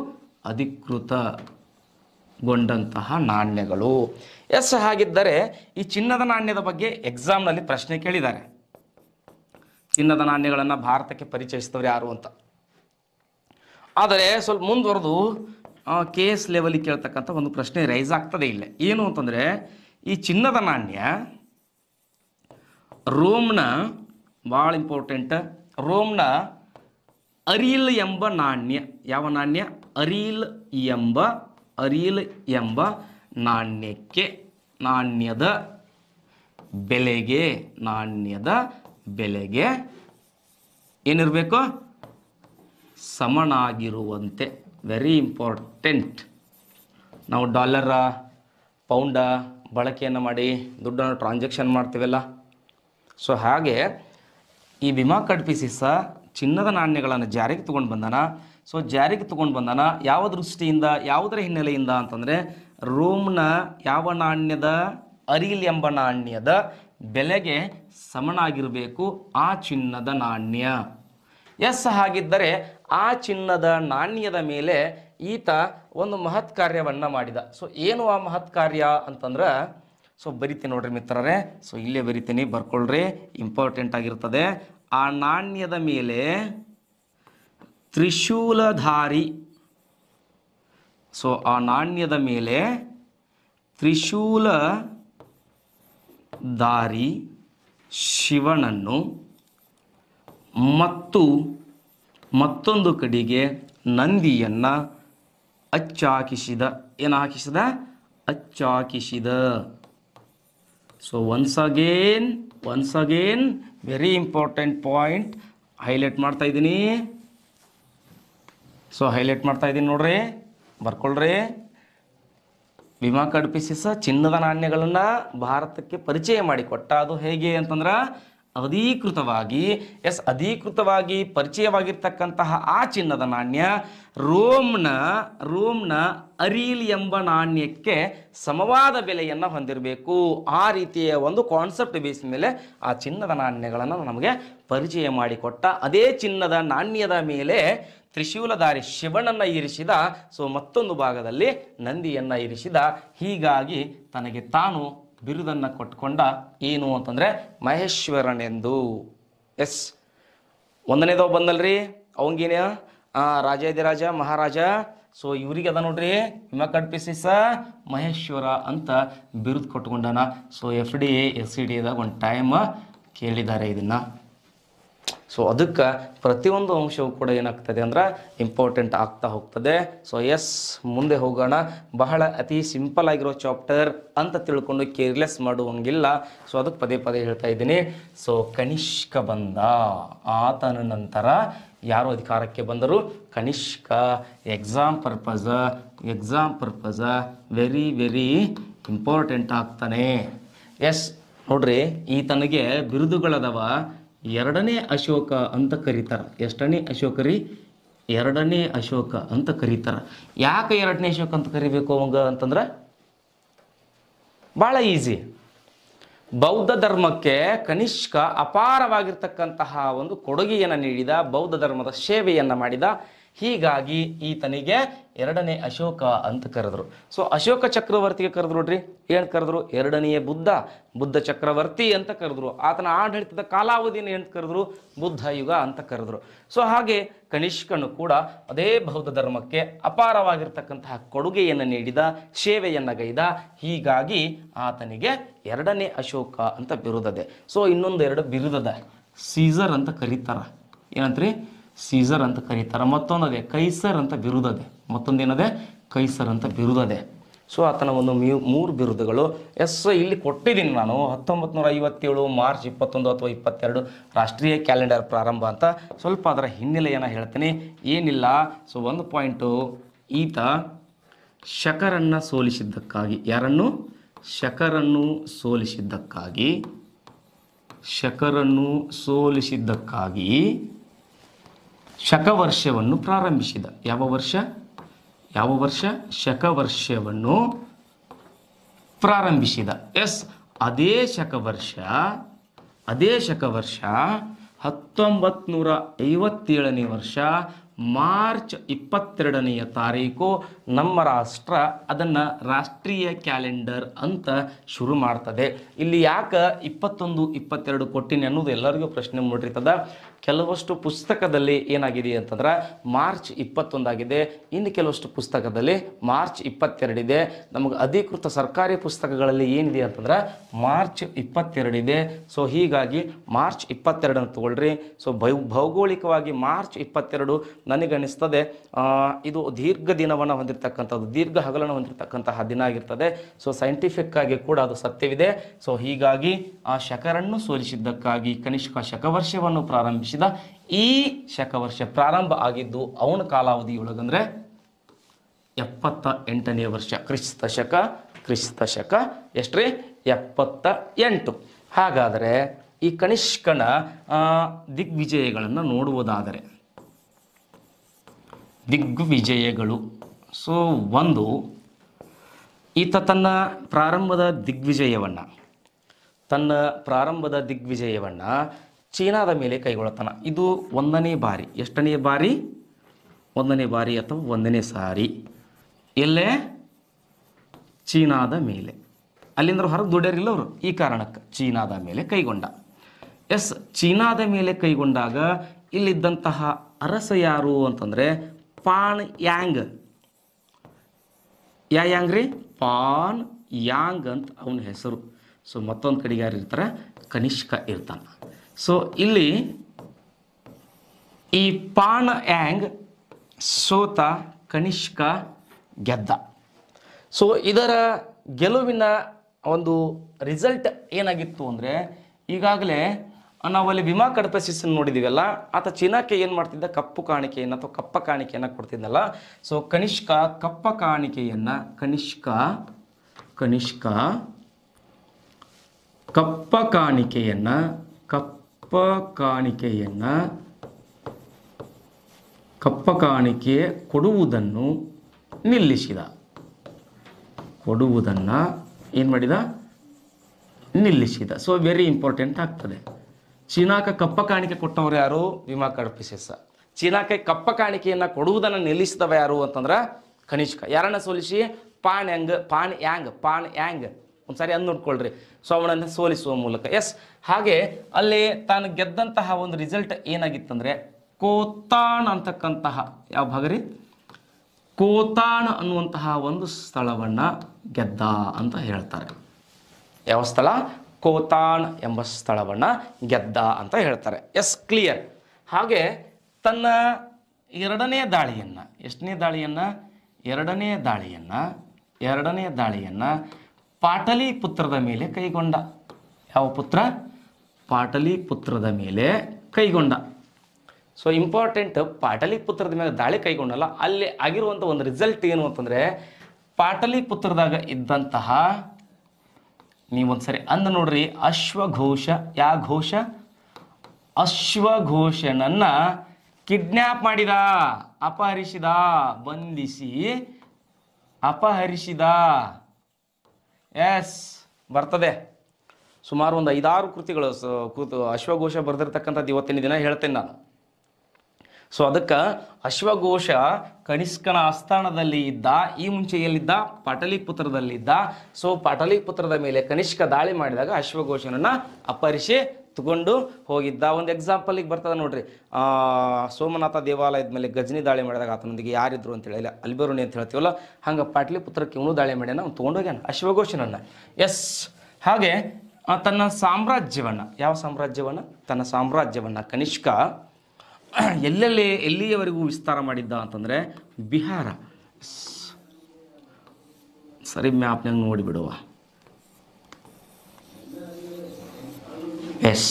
ಅಧಿಕೃತಗೊಂಡಂತಹ ನಾಣ್ಯಗಳು. ಎಸ್, ಹಾಗಿದ್ದರೆ ಈ ಚಿನ್ನದ ನಾಣ್ಯದ ಬಗ್ಗೆ ಎಕ್ಸಾಮ್ನಲ್ಲಿ ಪ್ರಶ್ನೆ ಕೇಳಿದ್ದಾರೆ. ಚಿನ್ನದ ನಾಣ್ಯಗಳನ್ನು ಭಾರತಕ್ಕೆ ಪರಿಚಯಿಸಿದವರು ಯಾರು ಅಂತ. ಆದರೆ ಸ್ವಲ್ಪ ಮುಂದುವರೆದು KS ಲೆವೆಲಿಗೆ ಕೇಳ್ತಕ್ಕಂಥ ಒಂದು ಪ್ರಶ್ನೆ ರೈಸ್ ಆಗ್ತದೆ ಇಲ್ಲೇ. ಏನು ಅಂತಂದರೆ, ಈ ಚಿನ್ನದ ನಾಣ್ಯ ರೋಮ್ನ, ಭಾಳ ಇಂಪಾರ್ಟೆಂಟ್, ರೋಮ್ನ ಅರಿಲ್ ಎಂಬ ನಾಣ್ಯ. ಯಾವ ನಾಣ್ಯ? ಅರಿಲ್ ಎಂಬ ನಾಣ್ಯದ ಬೆಲೆಗೆ ಏನಿರಬೇಕು? ಸಮನಾಗಿರುವಂತೆ. Very important. ನಾವು ಡಾಲರ, ಪೌಂಡ ಬಳಕೆಯನ್ನು ಮಾಡಿ ದುಡ್ಡನ್ನು ಟ್ರಾನ್ಸಾಕ್ಷನ್ ಮಾಡ್ತೀವಲ್ಲ, ಸೊ ಹಾಗೆ ಈ ವಿಮಾ ಕಡ್ಪಿಸಿಸ ಚಿನ್ನದ ನಾಣ್ಯಗಳನ್ನು ಜಾರಿಗೆ ತೊಗೊಂಡು ಬಂದಾನ. ಸೊ ಜಾರಿಗೆ ತೊಗೊಂಡು ಬಂದಾನ ಯಾವ ದೃಷ್ಟಿಯಿಂದ, ಯಾವುದರ ಹಿನ್ನೆಲೆಯಿಂದ ಅಂತಂದರೆ, ರೋಮ್ನ ಯಾವ ನಾಣ್ಯದ? ಅರಿಲ್ ಎಂಬ ನಾಣ್ಯದ ಬೆಲೆಗೆ ಸಮನಾಗಿರಬೇಕು ಆ ಚಿನ್ನದ ನಾಣ್ಯ. ಎಸ್, ಹಾಗಿದ್ದರೆ ಆ ಚಿನ್ನದ ನಾಣ್ಯದ ಮೇಲೆ ಈತ ಒಂದು ಮಹತ್ ಕಾರ್ಯವನ್ನು ಮಾಡಿದ. ಸೊ ಏನು ಆ ಮಹತ್ ಕಾರ್ಯ ಅಂತಂದ್ರೆ, ಸೊ ಬರಿತೀನಿ ನೋಡ್ರಿ ಮಿತ್ರರೇ. ಸೊ ಇಲ್ಲೇ ಬರಿತೀನಿ, ಬರ್ಕೊಳ್ರಿ, ಇಂಪಾರ್ಟೆಂಟ್ ಆಗಿರ್ತದೆ. ಆ ನಾಣ್ಯದ ಮೇಲೆ ತ್ರಿಶೂಲಧಾರಿ, ಸೊ ಆ ನಾಣ್ಯದ ಮೇಲೆ ತ್ರಿಶೂಲಧಾರಿ ಶಿವನನ್ನು ಮತ್ತು ಮತ್ತೊಂದು ಕಡೆಗೆ ನಂದಿಯನ್ನು ಅಚ್ಚಾಕಿಸಿದ. ಏನು ಹಾಕಿಸಿದ? ಅಚ್ಚಾಕಿಸಿದ. So once again very important point highlight ಮಾಡ್ತಾ ಇದ್ದೀನಿ. ಸೊ ಹೈಲೈಟ್ ಮಾಡ್ತಾ ಇದ್ದೀನಿ ನೋಡ್ರಿ, ಬರ್ಕೊಳ್ರಿ. ವಿಮಾ ಕಡ್ಪಿಸಿಸ ಚಿನ್ನದ ನಾಣ್ಯಗಳನ್ನು ಭಾರತಕ್ಕೆ ಪರಿಚಯ ಮಾಡಿಕೊಟ್ಟ. ಅದು ಹೇಗೆ ಅಂತಂದ್ರೆ, ಅಧಿಕೃತವಾಗಿ ಪರಿಚಯವಾಗಿರ್ತಕ್ಕಂತಹ ಆ ಚಿನ್ನದ ನಾಣ್ಯ ರೋಮ್ನ ಅರಿಲ್ ಎಂಬ ನಾಣ್ಯಕ್ಕೆ ಸಮವಾದ ಬೆಲೆಯನ್ನು ಹೊಂದಿರಬೇಕು. ಆ ರೀತಿಯ ಒಂದು ಕಾನ್ಸೆಪ್ಟ್ ಬೇಸ್ ಮೇಲೆ ಆ ಚಿನ್ನದ ನಾಣ್ಯಗಳನ್ನು ನಮಗೆ ಪರಿಚಯ ಮಾಡಿಕೊಟ್ಟ. ಅದೇ ಚಿನ್ನದ ನಾಣ್ಯದ ಮೇಲೆ ತ್ರಿಶೂಲಧಾರಿ ಶಿವನನ್ನು ಇರಿಸಿದ. ಸೊ ಮತ್ತೊಂದು ಭಾಗದಲ್ಲಿ ನಂದಿಯನ್ನು ಇರಿಸಿದ. ಹೀಗಾಗಿ ತನಗೆ ತಾನು ಬಿರುದನ್ನು ಕೊಟ್ಕೊಂಡ. ಏನು ಅಂತಂದರೆ ಮಹೇಶ್ವರನೆಂದು. ಎಸ್, ಒಂದನೇದವ ಬಂದಲ್ರಿ, ಅವಂಗೇನ ರಾಜಾದಿರಾಜ ಮಹಾರಾಜ ಸೊ ಇವರಿಗೆ ಅದ ನೋಡ್ರಿ ಹಿಮಕಡ್ಪಿಸಿಸ ಮಹೇಶ್ವರ ಅಂತ ಬಿರುದು ಕೊಟ್ಕೊಂಡಾನ. ಸೊ FDA SCDದಾಗ ಒಂದು ಟೈಮ್ ಕೇಳಿದ್ದಾರೆ ಇದನ್ನು. ಸೊ ಅದಕ್ಕೆ ಪ್ರತಿಯೊಂದು ಅಂಶವು ಕೂಡ ಏನಾಗ್ತದೆ ಅಂದ್ರೆ ಇಂಪಾರ್ಟೆಂಟ್ ಆಗ್ತಾ ಹೋಗ್ತದೆ. ಸೊ ಮುಂದೆ ಹೋಗೋಣ. ಬಹಳ ಅತಿ ಸಿಂಪಲ್ ಆಗಿರೋ ಚಾಪ್ಟರ್ ಅಂತ ತಿಳ್ಕೊಂಡು ಕೇರ್ಲೆಸ್ ಮಾಡುವಂಗಿಲ್ಲ. ಸೊ ಅದಕ್ಕೆ ಪದೇ ಪದೇ ಹೇಳ್ತಾ ಇದ್ದೀನಿ. ಸೊ ಕನಿಷ್ಕ ಬಂದ, ಆತನ ನಂತರ ಯಾರು ಅಧಿಕಾರಕ್ಕೆ ಬಂದರು? Kanishka. Exam purpose very very important ಆಗ್ತಾನೆ. ನೋಡ್ರಿ, ಈತನಿಗೆ ಬಿರುದುಗಳದವ. ಎರಡನೇ ಅಶೋಕ ಅಂತ ಕರೀತಾರೆ. ಎಷ್ಟನೇ ಅಶೋಕ ರೀ? ಎರಡನೇ ಅಶೋಕ ಅಂತ ಕರೀತಾರೆ. ಯಾಕೆ ಎರಡನೇ ಅಶೋಕ ಅಂತ ಕರಿಬೇಕು ಅವಂಗ ಅಂತಂದ್ರೆ ಭಾಳ ಈಸಿ. ಬೌದ್ಧ ಧರ್ಮಕ್ಕೆ ಕನಿಷ್ಕ ಅಪಾರವಾಗಿರ್ತಕ್ಕಂತಹ ಒಂದು ಕೊಡುಗೆಯನ್ನು ನೀಡಿದ, ಬೌದ್ಧ ಧರ್ಮದ ಸೇವೆಯನ್ನು ಮಾಡಿದ. ಹೀಗಾಗಿ ಈತನಿಗೆ ಎರಡನೇ ಅಶೋಕ ಅಂತ ಕರೆದ್ರು. ಸೊ ಅಶೋಕ ಚಕ್ರವರ್ತಿಗೆ ಕರೆದ್ರು ನೋಡ್ರಿ, ಏನು ಕರೆದ್ರು? ಎರಡನೆಯ ಬುದ್ಧ ಚಕ್ರವರ್ತಿ ಅಂತ ಕರೆದ್ರು. ಆತನ ಆಡಳಿತದ ಕಾಲಾವಧಿಯನ್ನು ಏನು ಕರೆದ್ರು? ಬುದ್ಧ ಯುಗ ಅಂತ ಕರೆದ್ರು. ಸೊ ಹಾಗೆ ಕನಿಷ್ಕನು ಕೂಡ ಅದೇ ಬೌದ್ಧ ಧರ್ಮಕ್ಕೆ ಅಪಾರವಾಗಿರ್ತಕ್ಕಂತಹ ಕೊಡುಗೆಯನ್ನು ನೀಡಿದ, ಸೇವೆಯನ್ನು ಗೈದ. ಹೀಗಾಗಿ ಆತನಿಗೆ ಎರಡನೇ ಅಶೋಕ ಅಂತ ಬಿರುದದೆ. ಸೊ ಇನ್ನೊಂದು ಎರಡು ಬಿರುದದ, ಸೀಸರ್ ಅಂತ ಕರೀತಾರ. ಏನಂತ್ರಿ? ಸೀಸರ್ ಅಂತ ಕರೀತಾರೆ. ಮತ್ತೊಂದದೆ ಕೈಸರ್ ಅಂತ ಬಿರುದದೆ. ಮತ್ತೊಂದೇನದೆ? ಕೈಸರ್ ಅಂತ ಬಿರುದದೆ. ಸೊ ಆತನ ಒಂದು 3 ಬಿರುದುಗಳು. ಇಲ್ಲಿ ಕೊಟ್ಟಿದ್ದೀನಿ ನಾನು. 1957 ಮಾರ್ಚ್ 21 ಅಥವಾ 22 ರಾಷ್ಟ್ರೀಯ ಕ್ಯಾಲೆಂಡರ್ ಪ್ರಾರಂಭ ಅಂತ. ಸ್ವಲ್ಪ ಅದರ ಹಿನ್ನೆಲೆಯನ್ನು ಹೇಳ್ತೀನಿ. ಏನಿಲ್ಲ. ಸೊ ಒಂದು ಪಾಯಿಂಟು, ಈತ ಶಕರನ್ನು ಸೋಲಿಸಿದ್ದಕ್ಕಾಗಿ, ಯಾರನ್ನು? ಶಕರನ್ನು ಸೋಲಿಸಿದ್ದಕ್ಕಾಗಿ ಶಕವರ್ಷವನ್ನು ಪ್ರಾರಂಭಿಸಿದ. ಯಾವ ವರ್ಷ? ಶಕವರ್ಷವನ್ನು ಪ್ರಾರಂಭಿಸಿದ. ಅದೇ ಶಕವರ್ಷ 1957ನೇ ವರ್ಷ ಮಾರ್ಚ್ 22ನೆಯ ತಾರೀಕು ನಮ್ಮ ರಾಷ್ಟ್ರ ಅದನ್ನು ರಾಷ್ಟ್ರೀಯ ಕ್ಯಾಲೆಂಡರ್ ಅಂತ ಶುರು ಮಾಡ್ತದೆ. ಇಲ್ಲಿ ಯಾಕೆ 21, 22 ಕೊಟ್ಟಿನಿ ಅನ್ನೋದು ಎಲ್ಲರಿಗೂ ಪ್ರಶ್ನೆ ಮೂಡಿರ್ತದೆ. ಕೆಲವಷ್ಟು ಪುಸ್ತಕದಲ್ಲಿ ಏನಾಗಿದೆ ಅಂತಂದ್ರೆ ಮಾರ್ಚ್ 21 ಆಗಿದೆ. ಇನ್ನು ಕೆಲವಷ್ಟು ಪುಸ್ತಕದಲ್ಲಿ ಮಾರ್ಚ್ 22 ಇದೆ. ನಮಗೆ ಅಧಿಕೃತ ಸರ್ಕಾರಿ ಪುಸ್ತಕಗಳಲ್ಲಿ ಏನಿದೆ ಅಂತಂದ್ರೆ ಮಾರ್ಚ್ 22 ಇದೆ. ಸೊ ಹೀಗಾಗಿ ಮಾರ್ಚ್ 22 ಅಂತ ತಗೊಳ್ರಿ. ಸೊ ಭೌಗೋಳಿಕವಾಗಿ ಮಾರ್ಚ್ 22 ನನಗನ್ನಿಸ್ತದೆ ಇದು ದೀರ್ಘ ದಿನವನ್ನು ಹೊಂದಿರತಕ್ಕಂಥದ್ದು, ದೀರ್ಘ ಹಗಲನ್ನು ಹೊಂದಿರತಕ್ಕಂತಹ ದಿನ ಆಗಿರ್ತದೆ. ಸೊ ಸೈಂಟಿಫಿಕ್ ಆಗಿ ಕೂಡ ಅದು ಸತ್ಯವಿದೆ. ಸೊ ಹೀಗಾಗಿ ಆ ಶಕರನ್ನು ಸೋಲಿಸಿದ್ದಕ್ಕಾಗಿ ಕನಿಷ್ಕ ಶಕವರ್ಷವನ್ನು ಪ್ರಾರಂಭಿಸಿದ. ಈ ಶಕವರ್ಷ ಪ್ರಾರಂಭ ಆಗಿದ್ದು ಅವನ ಕಾಲಾವಧಿಯೊಳಗಂದ್ರೆ 78ನೇ ವರ್ಷ ಕ್ರಿಸ್ತ ಶಕ ಎಷ್ಟ್ರಿ? 78. ಹಾಗಾದರೆ ಈ ಕನಿಷ್ಕನ ದಿಗ್ವಿಜಯಗಳನ್ನು ನೋಡುವುದಾದರೆ ದಿಗ್ವಿಜಯಗಳು. ಸೊ ಒಂದು, ಈತ ತನ್ನ ಪ್ರಾರಂಭದ ದಿಗ್ವಿಜಯವನ್ನು ಚೀನಾದ ಮೇಲೆ ಕೈಗೊಳ್ತಾನೆ. ಇದು 1ನೇ ಬಾರಿ. ಎಷ್ಟನೇ ಬಾರಿ? 1ನೇ ಬಾರಿ ಅಥವಾ 1ನೇ ಸಾರಿ. ಎಲ್ಲೇ? ಚೀನಾದ ಮೇಲೆ. ಅಲ್ಲಿಂದ ಹೊರಗೆ ದುಡ್ಯರಿಲ್ಲ ಅವರು. ಈ ಕಾರಣಕ್ಕೆ ಚೀನಾದ ಮೇಲೆ ಕೈಗೊಂಡ. ಚೀನಾದ ಮೇಲೆ ಕೈಗೊಂಡಾಗ ಇಲ್ಲಿದ್ದಂತಹ ಅರಸ ಯಾರು ಅಂತಂದರೆ ಪಾನ್ ಯಾಂಗ್. ಯಾಂಗ್ ರೀ? ಪಾನ್ ಯಾಂಗ್ ಅಂತ ಅವನ ಹೆಸರು. ಸೊ ಮತ್ತೊಂದು ಕಡೆಗೆ ಯಾರು ಇರ್ತಾರೆ? ಕನಿಷ್ಕ ಇರ್ತಾನೆ. ಸೊ ಇಲ್ಲಿ ಈ ಪಾನ್ ಯಾಂಗ್ ಸೋತ, ಕನಿಷ್ಕ ಗೆದ್ದ. ಸೊ ಇದರ ಗೆಲುವಿನ ಒಂದು ರಿಸಲ್ಟ್ ಏನಾಗಿತ್ತು ಅಂದರೆ, ಈಗಾಗಲೇ ನಾವಲ್ಲಿ ಭೀಮಾ ಕಡಪಸಿಸನ್ನು ನೋಡಿದ್ದೀವಲ್ಲ, ಆತ ಚೀನಾಕ್ಕೆ ಏನು ಮಾಡ್ತಿದ್ದ? ಕಪ್ಪು ಕಾಣಿಕೆಯನ್ನು ಅಥವಾ ಕಪ್ಪ ಕಾಣಿಕೆಯನ್ನು ಕೊಡ್ತಿದ್ದಲ್ಲ. ಸೊ ಕನಿಷ್ಕ ಕಪ್ಪ ಕಾಣಿಕೆಯನ್ನು ಕಪ್ಪ ಕಾಣಿಕೆ ಕೊಡುವುದನ್ನು ನಿಲ್ಲಿಸಿದ. ಏನು ಮಾಡಿದ? ನಿಲ್ಲಿಸಿದ. ಸೊ ವೆರಿ ಇಂಪಾರ್ಟೆಂಟ್ ಆಗ್ತದೆ. ಚೀನಾಕ್ಕೆ ಕಪ್ಪ ಕಾಣಿಕೆ ಕೊಟ್ಟವರು ಯಾರು? ಭೀಮಾ ಕಡಪಸಿಸ. ಚೀನಾಕ್ಕೆ ಕಪ್ಪ ಕಾಣಿಕೆಯನ್ನು ಕೊಡುವುದನ್ನು ನಿಲ್ಲಿಸಿದವ ಯಾರು ಅಂತಂದ್ರೆ ಕನಿಷ್ಕ. ಯಾರನ್ನ ಸೋಲಿಸಿ? ಪಾನ್ ಯಾಂಗ್ ಒಂದ್ಸಾರಿ ಅಂದು ನೋಡ್ಕೊಳ್ರಿ. ಸೊ ಅವನನ್ನು ಸೋಲಿಸುವ ಮೂಲಕ. ಹಾಗೆ ಅಲ್ಲಿ ತಾನು ಗೆದ್ದಂತಹ ಒಂದು ರಿಸಲ್ಟ್ ಏನಾಗಿತ್ತಂದರೆ ಕೋತಾನ್ ಅಂತಕ್ಕಂತಹ ಯಾವ ಭಾಗ ರೀ? ಕೋತಾನ್ ಅನ್ನುವಂತಹ ಒಂದು ಸ್ಥಳವನ್ನು ಗೆದ್ದ ಅಂತ ಹೇಳ್ತಾರೆ. ಯಾವ ಸ್ಥಳ? ಕೋತಾನ್ ಎಂಬ ಸ್ಥಳವನ್ನು ಗೆದ್ದ ಅಂತ ಹೇಳ್ತಾರೆ. Yes, clear. ಹಾಗೆ ತನ್ನ ಎರಡನೇ ದಾಳಿಯನ್ನು, ಎಷ್ಟನೇ ದಾಳಿಯನ್ನು? ಎರಡನೇ ದಾಳಿಯನ್ನು ಪಾಟಲಿಪುತ್ರದ ಮೇಲೆ ಕೈಗೊಂಡ. ಯಾವ ಪುತ್ರ? ಪಾಟಲಿಪುತ್ರದ ಮೇಲೆ ಕೈಗೊಂಡ. ಸೊ ಇಂಪಾರ್ಟೆಂಟ್, ಪಾಟಲಿಪುತ್ರದ ಮೇಲೆ ದಾಳಿ ಕೈಗೊಂಡಲ್ಲ, ಅಲ್ಲಿ ಆಗಿರುವಂಥ ಒಂದು ರಿಸಲ್ಟ್ ಏನು ಅಂತಂದರೆ, ಪಾಟಲಿಪುತ್ರದಾಗ ಇದ್ದಂತಹ, ನೀವೊಂದ್ಸರಿ ಅಂದ ನೋಡ್ರಿ, ಅಶ್ವಘೋಷ. ಯಾವ ಘೋಷ? ಅಶ್ವಘೋಷನನ್ನು ಕಿಡ್ನ್ಯಾಪ್ ಮಾಡಿದ, ಅಪಹರಿಸಿದ, ಬಂಧಿಸಿ ಅಪಹರಿಸಿದ. ಎಸ್, ಬರ್ತದೆ. ಸುಮಾರು ಒಂದು 5-6 ಕೃತಿಗಳು ಅಶ್ವಘೋಷ ಬರೆದಿರ್ತಕ್ಕಂಥದ್ದು ಇವತ್ತಿನ ದಿನ ಹೇಳ್ತೇನೆ ನಾನು. ಸೊ ಅದಕ್ಕೆ ಅಶ್ವಘೋಷ ಕನಿಷ್ಕನ ಆಸ್ಥಾನದಲ್ಲಿ ಇದ್ದ. ಈ ಮುಂಚೆ ಎಲ್ಲಿದ್ದ? ಪಾಟಲಿಪುತ್ರದಲ್ಲಿದ್ದ. ಸೊ ಪಾಟಲಿಪುತ್ರದ ಮೇಲೆ ಕನಿಷ್ಕ ದಾಳಿ ಮಾಡಿದಾಗ ಅಶ್ವಘೋಷನನ್ನು ಅಪಹರಿಸಿ ತಗೊಂಡು ಹೋಗಿದ್ದ. ಒಂದು ಎಕ್ಸಾಂಪಲಿಗೆ ಬರ್ತದೆ ನೋಡ್ರಿ, ಸೋಮನಾಥ ದೇವಾಲಯದ ಮೇಲೆ ಗಜನಿ ದಾಳಿ ಮಾಡಿದಾಗ ಆತನೊಂದಿಗೆ ಯಾರಿದ್ರು ಅಂತೇಳಿ ಅಲ್ಬೇರುಣಿ ಅಂತ ಹೇಳ್ತೀವಲ್ಲ, ಹಂಗೆ ಪಾಟಲಿಪುತ್ರಕ್ಕೆ ಇವನು ದಾಳಿ ಮಾಡ್ಯಾನ, ಅವ್ನು ತೊಗೊಂಡೋಗ್ಯಾನ ಅಶ್ವಘೋಷನನ್ನು. ಎಸ್, ಹಾಗೆ ತನ್ನ ಸಾಮ್ರಾಜ್ಯವನ್ನು, ಯಾವ ಸಾಮ್ರಾಜ್ಯವನ್ನು? ತನ್ನ ಸಾಮ್ರಾಜ್ಯವನ್ನು ಕನಿಷ್ಕ ಎಲ್ಲಿಯವರೆಗೂ ವಿಸ್ತಾರ ಮಾಡಿದ್ದ ಅಂತಂದರೆ ಬಿಹಾರ. ಸರಿ, ಮ್ಯಾಪ್ನಾಗ ನೋಡಿಬಿಡುವ. ಎಸ್,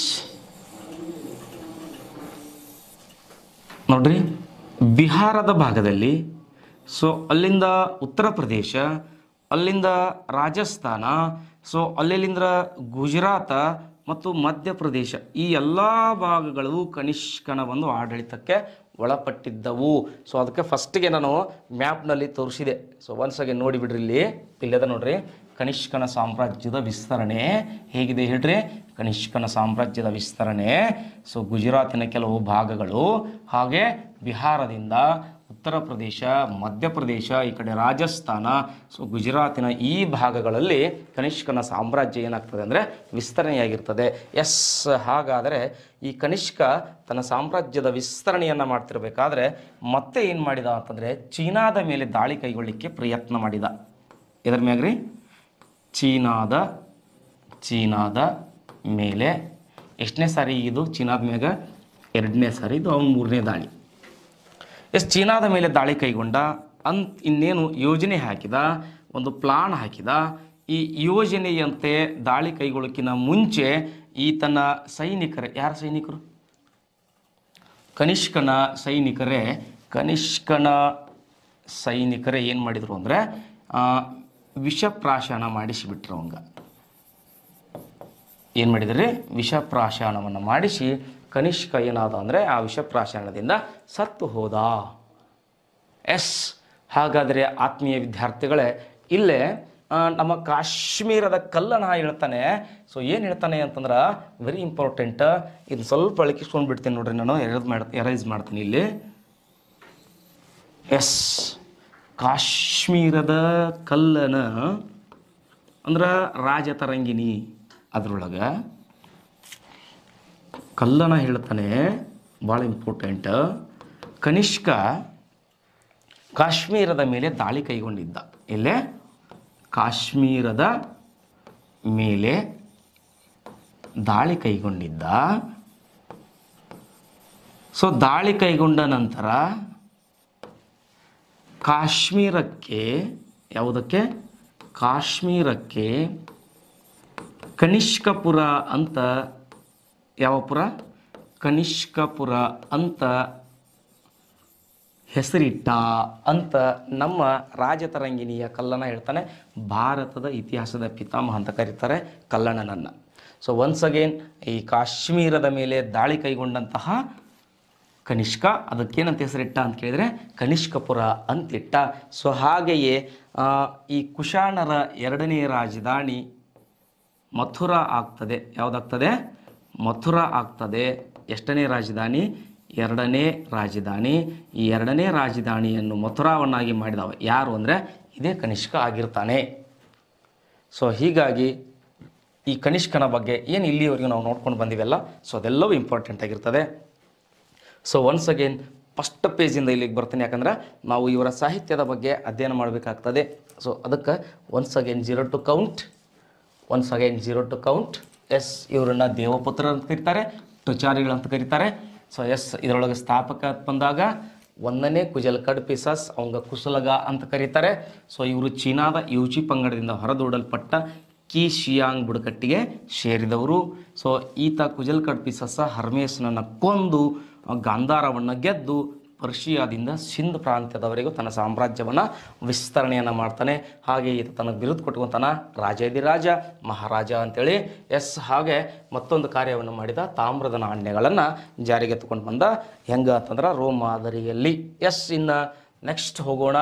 ನೋಡ್ರಿ, ಬಿಹಾರದ ಭಾಗದಲ್ಲಿ, ಸೊ ಅಲ್ಲಿಂದ ಉತ್ತರ ಪ್ರದೇಶ, ಅಲ್ಲಿಂದ ರಾಜಸ್ಥಾನ, ಸೊ ಅಲ್ಲಿಂದ ಗುಜರಾತ ಮತ್ತು ಮಧ್ಯಪ್ರದೇಶ, ಈ ಎಲ್ಲ ಭಾಗಗಳು ಕನಿಷ್ಕನ ಒಂದು ಆಡಳಿತಕ್ಕೆ ಒಳಪಟ್ಟಿದ್ದವು. ಸೊ ಅದಕ್ಕೆ ಫಸ್ಟಿಗೆ ನಾನು ಮ್ಯಾಪ್ನಲ್ಲಿ ತೋರಿಸಿದೆ. ಸೊ ಒಂದ್ಸಗೆ ನೋಡಿಬಿಡ್ರಿ, ಇಲ್ಲದ ನೋಡ್ರಿ, ಕನಿಷ್ಕನ ಸಾಮ್ರಾಜ್ಯದ ವಿಸ್ತರಣೆ ಹೇಗಿದೆ ಹೇಳ್ರಿ. ಕನಿಷ್ಕನ ಸಾಮ್ರಾಜ್ಯದ ವಿಸ್ತರಣೆ, ಸೊ ಗುಜರಾತಿನ ಕೆಲವು ಭಾಗಗಳು, ಹಾಗೆ ಬಿಹಾರದಿಂದ ಉತ್ತರ ಪ್ರದೇಶ, ಮಧ್ಯಪ್ರದೇಶ, ಈ ಕಡೆ ರಾಜಸ್ಥಾನ, ಸೊ ಗುಜರಾತಿನ ಈ ಭಾಗಗಳಲ್ಲಿ ಕನಿಷ್ಕನ ಸಾಮ್ರಾಜ್ಯ ಏನಾಗ್ತದೆ ಅಂದರೆ ವಿಸ್ತರಣೆಯಾಗಿರ್ತದೆ. ಎಸ್, ಹಾಗಾದರೆ ಈ ಕನಿಷ್ಕ ತನ್ನ ಸಾಮ್ರಾಜ್ಯದ ವಿಸ್ತರಣೆಯನ್ನು ಮಾಡ್ತಿರ್ಬೇಕಾದ್ರೆ ಮತ್ತೆ ಏನು ಮಾಡಿದ ಅಂತಂದರೆ ಚೀನಾದ ಮೇಲೆ ದಾಳಿ ಕೈಗೊಳ್ಳಲಿಕ್ಕೆ ಪ್ರಯತ್ನ ಮಾಡಿದ. ಇದರ ಮ್ಯಾಗ್ರಿ ಚೀನಾದ ಮೇಲೆ ಎಷ್ಟನೇ ಸಾರಿ ಇದು? ಚೀನಾದ ಮ್ಯಾಗ 2ನೇ ಸಾರಿ, ಇದು ಅವನು 3ನೇ ದಾಳಿ. ಎಸ್, ಚೀನಾದ ಮೇಲೆ ದಾಳಿ ಕೈಗೊಂಡ ಇನ್ನೇನು ಯೋಜನೆ ಹಾಕಿದ, ಒಂದು ಪ್ಲಾನ್ ಹಾಕಿದ. ಈ ಯೋಜನೆಯಂತೆ ದಾಳಿ ಕೈಗೊಳ್ಳೋಕ್ಕಿಂತ ಮುಂಚೆ ಈ ತನ್ನ ಸೈನಿಕರೇ, ಯಾರ ಸೈನಿಕರು? ಕನಿಷ್ಕನ ಸೈನಿಕರೇ ಏನು ಮಾಡಿದರು ಅಂದರೆ ವಿಷಪ್ರಾಶನ ಮಾಡಿಸಿಬಿಟ್ರು. ಅವಂಗ ಏನು ಮಾಡಿದ್ರಿ? ವಿಷಪ್ರಾಶನವನ್ನು ಮಾಡಿಸಿ ಕನಿಷ್ಕ ಏನಾದ ಅಂದರೆ ಆ ವಿಷಪ್ರಾಶನದಿಂದ ಸತ್ತು ಹೋದ. ಎಸ್, ಹಾಗಾದರೆ ಆತ್ಮೀಯ ವಿದ್ಯಾರ್ಥಿಗಳೇ, ಇಲ್ಲೇ ನಮ್ಮ ಕಾಶ್ಮೀರದ ಕಲ್ಲನ ಹೇಳ್ತಾನೆ. ಸೊ ಏನು ಹೇಳ್ತಾನೆ ಅಂತಂದ್ರೆ ವೆರಿ ಇಂಪಾರ್ಟೆಂಟ್, ಇದು ಸ್ವಲ್ಪ ಅಳಕಿಸ್ಕೊಂಡು ಬಿಡ್ತೀನಿ ನೋಡ್ರಿ, ನಾನು ಎರೈಸ್ ಮಾಡ್ತೀನಿ ಇಲ್ಲಿ. ಎಸ್, ಕಾಶ್ಮೀರದ ಕಲ್ಲನ ಅಂದ್ರೆ ರಾಜತರಂಗಿಣಿ, ಅದರೊಳಗೆ ಕಲ್ಲನ ಹೇಳ್ತಾನೆ, ಭಾಳ ಇಂಪಾರ್ಟೆಂಟ್. ಕನಿಷ್ಕ ಕಾಶ್ಮೀರದ ಮೇಲೆ ದಾಳಿ ಕೈಗೊಂಡಿದ್ದ. ಎಲ್ಲೇ? ಕಾಶ್ಮೀರದ ಮೇಲೆ ದಾಳಿ ಕೈಗೊಂಡಿದ್ದ. ಸೊ ದಾಳಿ ಕೈಗೊಂಡ ನಂತರ ಕಾಶ್ಮೀರಕ್ಕೆ, ಯಾವುದಕ್ಕೆ? ಕಾಶ್ಮೀರಕ್ಕೆ ಕನಿಷ್ಕಪುರ ಅಂತ, ಯಾವ ಪುರ? ಕನಿಷ್ಕಪುರ ಅಂತ ಹೆಸರಿಟ್ಟ ಅಂತ ನಮ್ಮ ರಾಜತರಂಗಿಣಿಯ ಕಲ್ಲನ ಹೇಳ್ತಾನೆ. ಭಾರತದ ಇತಿಹಾಸದ ಪಿತಾಮಹ ಅಂತ ಕರೀತಾರೆ ಕಲ್ಲಣ್ಣನನ್ನು. ಸೊ ಒನ್ಸ್ ಅಗೇನ್ ಈ ಕಾಶ್ಮೀರದ ಮೇಲೆ ದಾಳಿ ಕೈಗೊಂಡಂತಹ ಕನಿಷ್ಕ, ಅದಕ್ಕೇನಂತ ಹೆಸರಿಟ್ಟ ಅಂತ ಕೇಳಿದರೆ ಕನಿಷ್ಕಪುರ ಅಂತಿಟ್ಟ. ಸೊ ಹಾಗೆಯೇ ಈ ಕುಶಾಣರ 2ನೇ ರಾಜಧಾನಿ ಮಥುರಾ ಆಗ್ತದೆ. ಯಾವುದಾಗ್ತದೆ? ಮಥುರಾ ಆಗ್ತದೆ. ಎಷ್ಟನೇ ರಾಜಧಾನಿ? 2ನೇ ರಾಜಧಾನಿ. ಈ 2ನೇ ರಾಜಧಾನಿಯನ್ನು ಮಥುರಾವನ್ನಾಗಿ ಮಾಡಿದವ ಯಾರು ಅಂದರೆ ಇದೇ ಕನಿಷ್ಕ ಆಗಿರ್ತಾನೆ. ಸೊ ಹೀಗಾಗಿ ಈ ಕನಿಷ್ಕನ ಬಗ್ಗೆ ಏನು ಇಲ್ಲಿವರೆಗೂ ನಾವು ನೋಡ್ಕೊಂಡು ಬಂದಿವೆಲ್ಲ, ಸೊ ಅದೆಲ್ಲವೂ ಇಂಪಾರ್ಟೆಂಟ್ ಆಗಿರ್ತದೆ. ಸೊ ಒನ್ಸ್ ಅಗೇನ್ ಫಸ್ಟ್ ಪೇಜಿಂದ ಇಲ್ಲಿಗೆ ಬರ್ತೀನಿ, ಯಾಕಂದ್ರೆ ನಾವು ಇವರ ಸಾಹಿತ್ಯದ ಬಗ್ಗೆ ಅಧ್ಯಯನ ಮಾಡಬೇಕಾಗ್ತದೆ. ಸೊ ಅದಕ್ಕೆ once again zero to count. Yes, ಇವರನ್ನ ದೇವಪುತ್ರ ಅಂತ ಕರೀತಾರೆ, ಟುಚಾರಿಗಳಂತ ಕರೀತಾರೆ. ಸೊ ಎಸ್, ಇದರೊಳಗೆ ಸ್ಥಾಪಕ ಬಂದಾಗ 1ನೇ ಕುಜಲ್ ಕಡ್ಪಿಸಸ್, ಅವಂಗ ಕುಸಲಗ ಅಂತ ಕರೀತಾರೆ. ಸೊ ಇವರು ಚೀನಾದ ಯೂಜಿ ಪಂಗಡದಿಂದ ಹೊರದೂಡಲ್ಪಟ್ಟ ಕಿ ಶಿಯಾಂಗ್ ಬುಡಕಟ್ಟಿಗೆ ಸೇರಿದವರು. ಸೊ ಈತ ಕುಜಲ್ ಕಡ್ಪಿಸಸ್ ಹರ್ಮೇಸ್ನನ್ನು ಕೊಂದು ಗಾಂಧಾರವನ್ನು ಗೆದ್ದು ಪರ್ಷಿಯಾದಿಂದ ಸಿಂಧ್ ಪ್ರಾಂತ್ಯದವರೆಗೂ ತನ್ನ ಸಾಮ್ರಾಜ್ಯವನ್ನು ವಿಸ್ತರಣೆಯನ್ನು ಮಾಡ್ತಾನೆ. ಹಾಗೆ ಈತ ತನಗೆ ಬಿರುದು ಕೊಟ್ಕೊತಾನ ರಾಜಾದಿರಾಜ, ಮಹಾರಾಜ ಅಂತೇಳಿ. ಎಸ್, ಹಾಗೆ ಮತ್ತೊಂದು ಕಾರ್ಯವನ್ನು ಮಾಡಿದ, ತಾಮ್ರದ ನಾಣ್ಯಗಳನ್ನು ಜಾರಿಗೆ ತಗೊಂಡು ಬಂದ. ಹೆಂಗೆ ಅಂತಂದ್ರೆ ರೋಮ್ ಮಾದರಿಯಲ್ಲಿ. ಎಸ್, ಇನ್ನು ನೆಕ್ಸ್ಟ್ ಹೋಗೋಣ.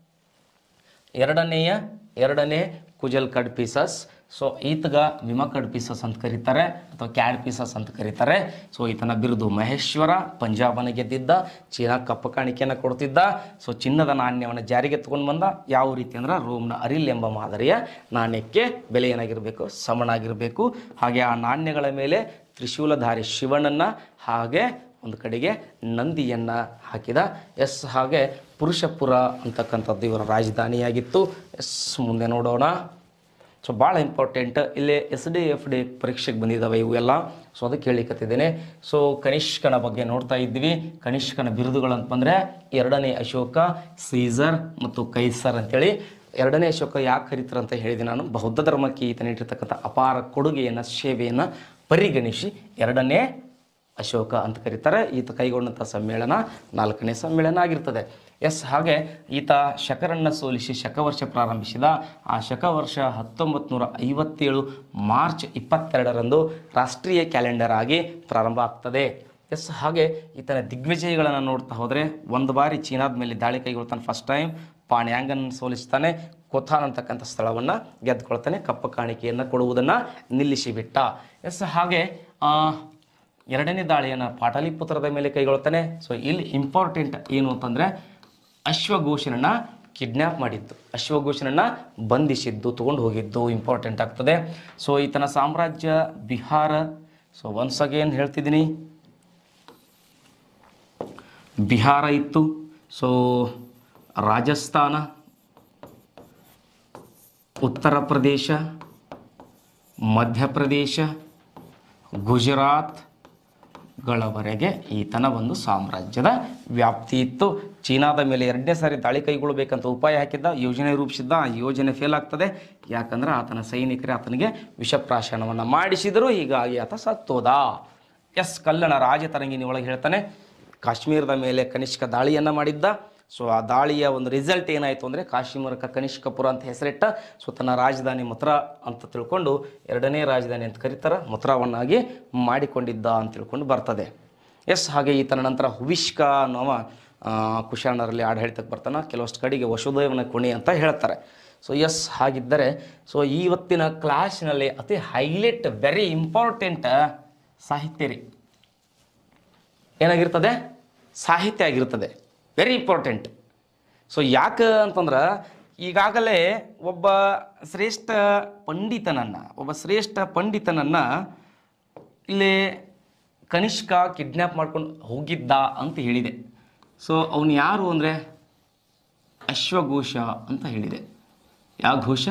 ಎರಡನೇ ಕುಜಲ್ ಕಡ್ಪಿಸಸ್. ಸೊ ಈತಗ ವಿಮ ಕಡ್ಪಿಸಸ್ ಅಂತ ಕರೀತಾರೆ ಅಥವಾ ಕ್ಯಾಡ್ಪಿಸಸ್ ಅಂತ ಕರೀತಾರೆ. ಸೊ ಈತನ ಬಿರುದು ಮಹೇಶ್ವರ, ಪಂಜಾಬನ್ನು ಗೆದ್ದಿದ್ದ, ಚೀನಾ ಕಪ್ಪ ಕಾಣಿಕೆಯನ್ನು ಕೊಡ್ತಿದ್ದ. ಸೊ ಚಿನ್ನದ ನಾಣ್ಯವನ್ನು ಜಾರಿಗೆ ತಗೊಂಡು ಬಂದ. ಯಾವ ರೀತಿ ಅಂದ್ರೆ ರೋಮ್ನ ಅರಿಲ್ ಎಂಬ ಮಾದರಿಯ ನಾಣ್ಯಕ್ಕೆ ಬೆಲೆ ಏನಾಗಿರಬೇಕು, ಸಮನಾಗಿರಬೇಕು. ಹಾಗೆ ಆ ನಾಣ್ಯಗಳ ಮೇಲೆ ತ್ರಿಶೂಲಧಾರಿ ಶಿವನನ್ನು ಹಾಗೆ ಒಂದು ಕಡೆಗೆ ನಂದಿಯನ್ನು ಹಾಕಿದ. ಎಸ್, ಹಾಗೆ ಪುರುಷಪುರ ಅಂತಕ್ಕಂಥದ್ದು ಇವರ ರಾಜಧಾನಿಯಾಗಿತ್ತು. ಎಸ್, ಮುಂದೆ ನೋಡೋಣ. ಸೊ ಭಾಳ ಇಂಪಾರ್ಟೆಂಟ್, ಇಲ್ಲಿ SDFD ಪರೀಕ್ಷೆಗೆ ಬಂದಿದ್ದಾವೆ ಇವೆಲ್ಲ. ಸೊ ಅದಕ್ಕೆ ಹೇಳಿಕತ್ತಿದ್ದೇನೆ. ಸೊ ಕನಿಷ್ಕನ ಬಗ್ಗೆ ನೋಡ್ತಾ ಇದ್ವಿ. ಕನಿಷ್ಕನ ಬಿರುದುಗಳಂತ ಬಂದರೆ 2ನೇ ಅಶೋಕ, ಸೀಸರ್ ಮತ್ತು ಕೈಸರ್ ಅಂತೇಳಿ. 2ನೇ ಅಶೋಕ ಯಾಕೆ ಕರೀತಾರೆ ಅಂತ ಹೇಳಿದೆ ನಾನು. ಬೌದ್ಧ ಧರ್ಮಕ್ಕೆ ಈತ ನೀಡಿರ್ತಕ್ಕಂಥ ಅಪಾರ ಕೊಡುಗೆಯನ್ನು, ಸೇವೆಯನ್ನು ಪರಿಗಣಿಸಿ 2ನೇ ಅಶೋಕ ಅಂತ ಕರೀತಾರೆ. ಈತ ಕೈಗೊಂಡಂಥ ಸಮ್ಮೇಳನ 4ನೇ ಸಮ್ಮೇಳನ ಆಗಿರ್ತದೆ. ಎಸ್, ಹಾಗೆ ಈತ ಶಕರನ್ನು ಸೋಲಿಸಿ ಶಕವರ್ಷ ಪ್ರಾರಂಭಿಸಿದ. ಆ ಶಕವರ್ಷ 1957 ಮಾರ್ಚ್ 22ರಂದು ರಾಷ್ಟ್ರೀಯ ಕ್ಯಾಲೆಂಡರ್ ಆಗಿ ಪ್ರಾರಂಭ ಆಗ್ತದೆ. ಎಸ್, ಹಾಗೆ ಈತನ ದಿಗ್ವಿಜಯಗಳನ್ನು ನೋಡ್ತಾ ಹೋದರೆ, ಒಂದು ಬಾರಿ ಚೀನಾದ ಮೇಲೆ ದಾಳಿ ಕೈಗೊಳ್ತಾನೆ. First time ಪಾಣ್ಯಾಂಗನ್ನು ಸೋಲಿಸ್ತಾನೆ. ಕೊಥಾನ್ ಅಂತಕ್ಕಂಥ ಸ್ಥಳವನ್ನು ಗೆದ್ದುಕೊಳ್ತಾನೆ. ಕಪ್ಪ ಕಾಣಿಕೆಯನ್ನು ಕೊಡುವುದನ್ನು ನಿಲ್ಲಿಸಿಬಿಟ್ಟ. ಎಸ್, ಹಾಗೆ 2ನೇ ದಾಳಿಯನ್ನು ಪಾಟಲಿಪುತ್ರದ ಮೇಲೆ ಕೈಗೊಳ್ತಾನೆ. ಸೊ ಇಲ್ಲಿ ಇಂಪಾರ್ಟೆಂಟ್ ಏನು ಅಂತಂದರೆ, ಅಶ್ವಘೋಷನನ್ನು ಕಿಡ್ನ್ಯಾಪ್ ಮಾಡಿದ್ದು, ಅಶ್ವಘೋಷನನ್ನು ಬಂಧಿಸಿದ್ದು, ತೊಗೊಂಡು ಹೋಗಿದ್ದು ಇಂಪಾರ್ಟೆಂಟ್ ಆಗ್ತದೆ. ಸೊ ಈತನ ಸಾಮ್ರಾಜ್ಯ ಬಿಹಾರ. ಸೊ ಒನ್ಸ್ ಅಗೇನ್ ಹೇಳ್ತಿದ್ದೀನಿ, ಬಿಹಾರ ಇತ್ತು. ಸೊ ರಾಜಸ್ಥಾನ, ಉತ್ತರ ಪ್ರದೇಶ, ಮಧ್ಯಪ್ರದೇಶ, ಗುಜರಾತ್ ಗಳವರೆಗೆ ಈತನ ಒಂದು ಸಾಮ್ರಾಜ್ಯದ ವ್ಯಾಪ್ತಿ ಇತ್ತು. ಚೀನಾದ ಮೇಲೆ 2ನೇ ಸಾರಿ ದಾಳಿ ಕೈಗೊಳ್ಳಬೇಕಂತ ಉಪಾಯ ಹಾಕಿದ್ದ, ಯೋಜನೆ ರೂಪಿಸಿದ್ದ. ಆ ಯೋಜನೆ ಫೇಲ್ ಆಗ್ತದೆ. ಯಾಕಂದ್ರೆ ಆತನ ಸೈನಿಕರೇ ಆತನಿಗೆ ವಿಷಪ್ರಾಶನವನ್ನು ಮಾಡಿಸಿದರು. ಹೀಗಾಗಿ ಆತ ಸತ್ತೋದ. ಎಸ್, ಕಲ್ಲಣ ರಾಜತರಂಗಿನಿ ಒಳಗೆ ಹೇಳ್ತಾನೆ, ಕಾಶ್ಮೀರದ ಮೇಲೆ ಕನಿಷ್ಕ ದಾಳಿಯನ್ನು ಮಾಡಿದ್ದ. ಸೊ ಆ ದಾಳಿಯ ಒಂದು ರಿಸಲ್ಟ್ ಏನಾಯಿತು ಅಂದರೆ, ಕಾಶ್ಮೀರಕ್ಕೆ ಕನಿಷ್ಕಪುರ ಅಂತ ಹೆಸರಿಟ್ಟ. ಸೊ ತನ್ನ ರಾಜಧಾನಿ ಮಥುರಾ ಅಂತ ತಿಳ್ಕೊಂಡು 2ನೇ ರಾಜಧಾನಿ ಅಂತ ಕರೀತಾರೆ, ಮಥುರಾವನ್ನಾಗಿ ಮಾಡಿಕೊಂಡಿದ್ದ ಅಂತ ತಿಳ್ಕೊಂಡು ಬರ್ತದೆ. ಎಸ್, ಹಾಗೆ ಈತನ ನಂತರ ಹುವಿಷ್ಕ ಅನ್ನುವ ಕುಶಾಣರಲ್ಲಿ ಆಡಳಿತಕ್ಕೆ ಬರ್ತಾನೆ. ಕೆಲವಷ್ಟು ಕಡೆಗೆ ವಸುದೇವನ ಕೋಣೆ ಅಂತ ಹೇಳ್ತಾರೆ. ಸೊ ಎಸ್, ಹಾಗಿದ್ದರೆ ಸೊ ಇವತ್ತಿನ ಕ್ಲಾಸ್ನಲ್ಲಿ ಅತಿ ಹೈಲೈಟ್, ವೆರಿ ಇಂಪಾರ್ಟೆಂಟ್ ಸಾಹಿತ್ಯ ರೀ. ಏನಾಗಿರ್ತದೆ? ಸಾಹಿತ್ಯ ಆಗಿರ್ತದೆ. Very important. ಸೊ ಯಾಕೆ ಅಂತಂದ್ರೆ, ಈಗಾಗಲೇ ಒಬ್ಬ ಶ್ರೇಷ್ಠ ಪಂಡಿತನನ್ನು ಇಲ್ಲಿ ಕನಿಷ್ಕ ಕಿಡ್ನ್ಯಾಪ್ ಮಾಡ್ಕೊಂಡು ಹೋಗಿದ್ದ ಅಂತ ಹೇಳಿದೆ. ಸೊ ಅವನು ಯಾರು ಅಂದರೆ ಅಶ್ವಘೋಷ ಅಂತ ಹೇಳಿದೆ. ಯಾವ ಘೋಷ?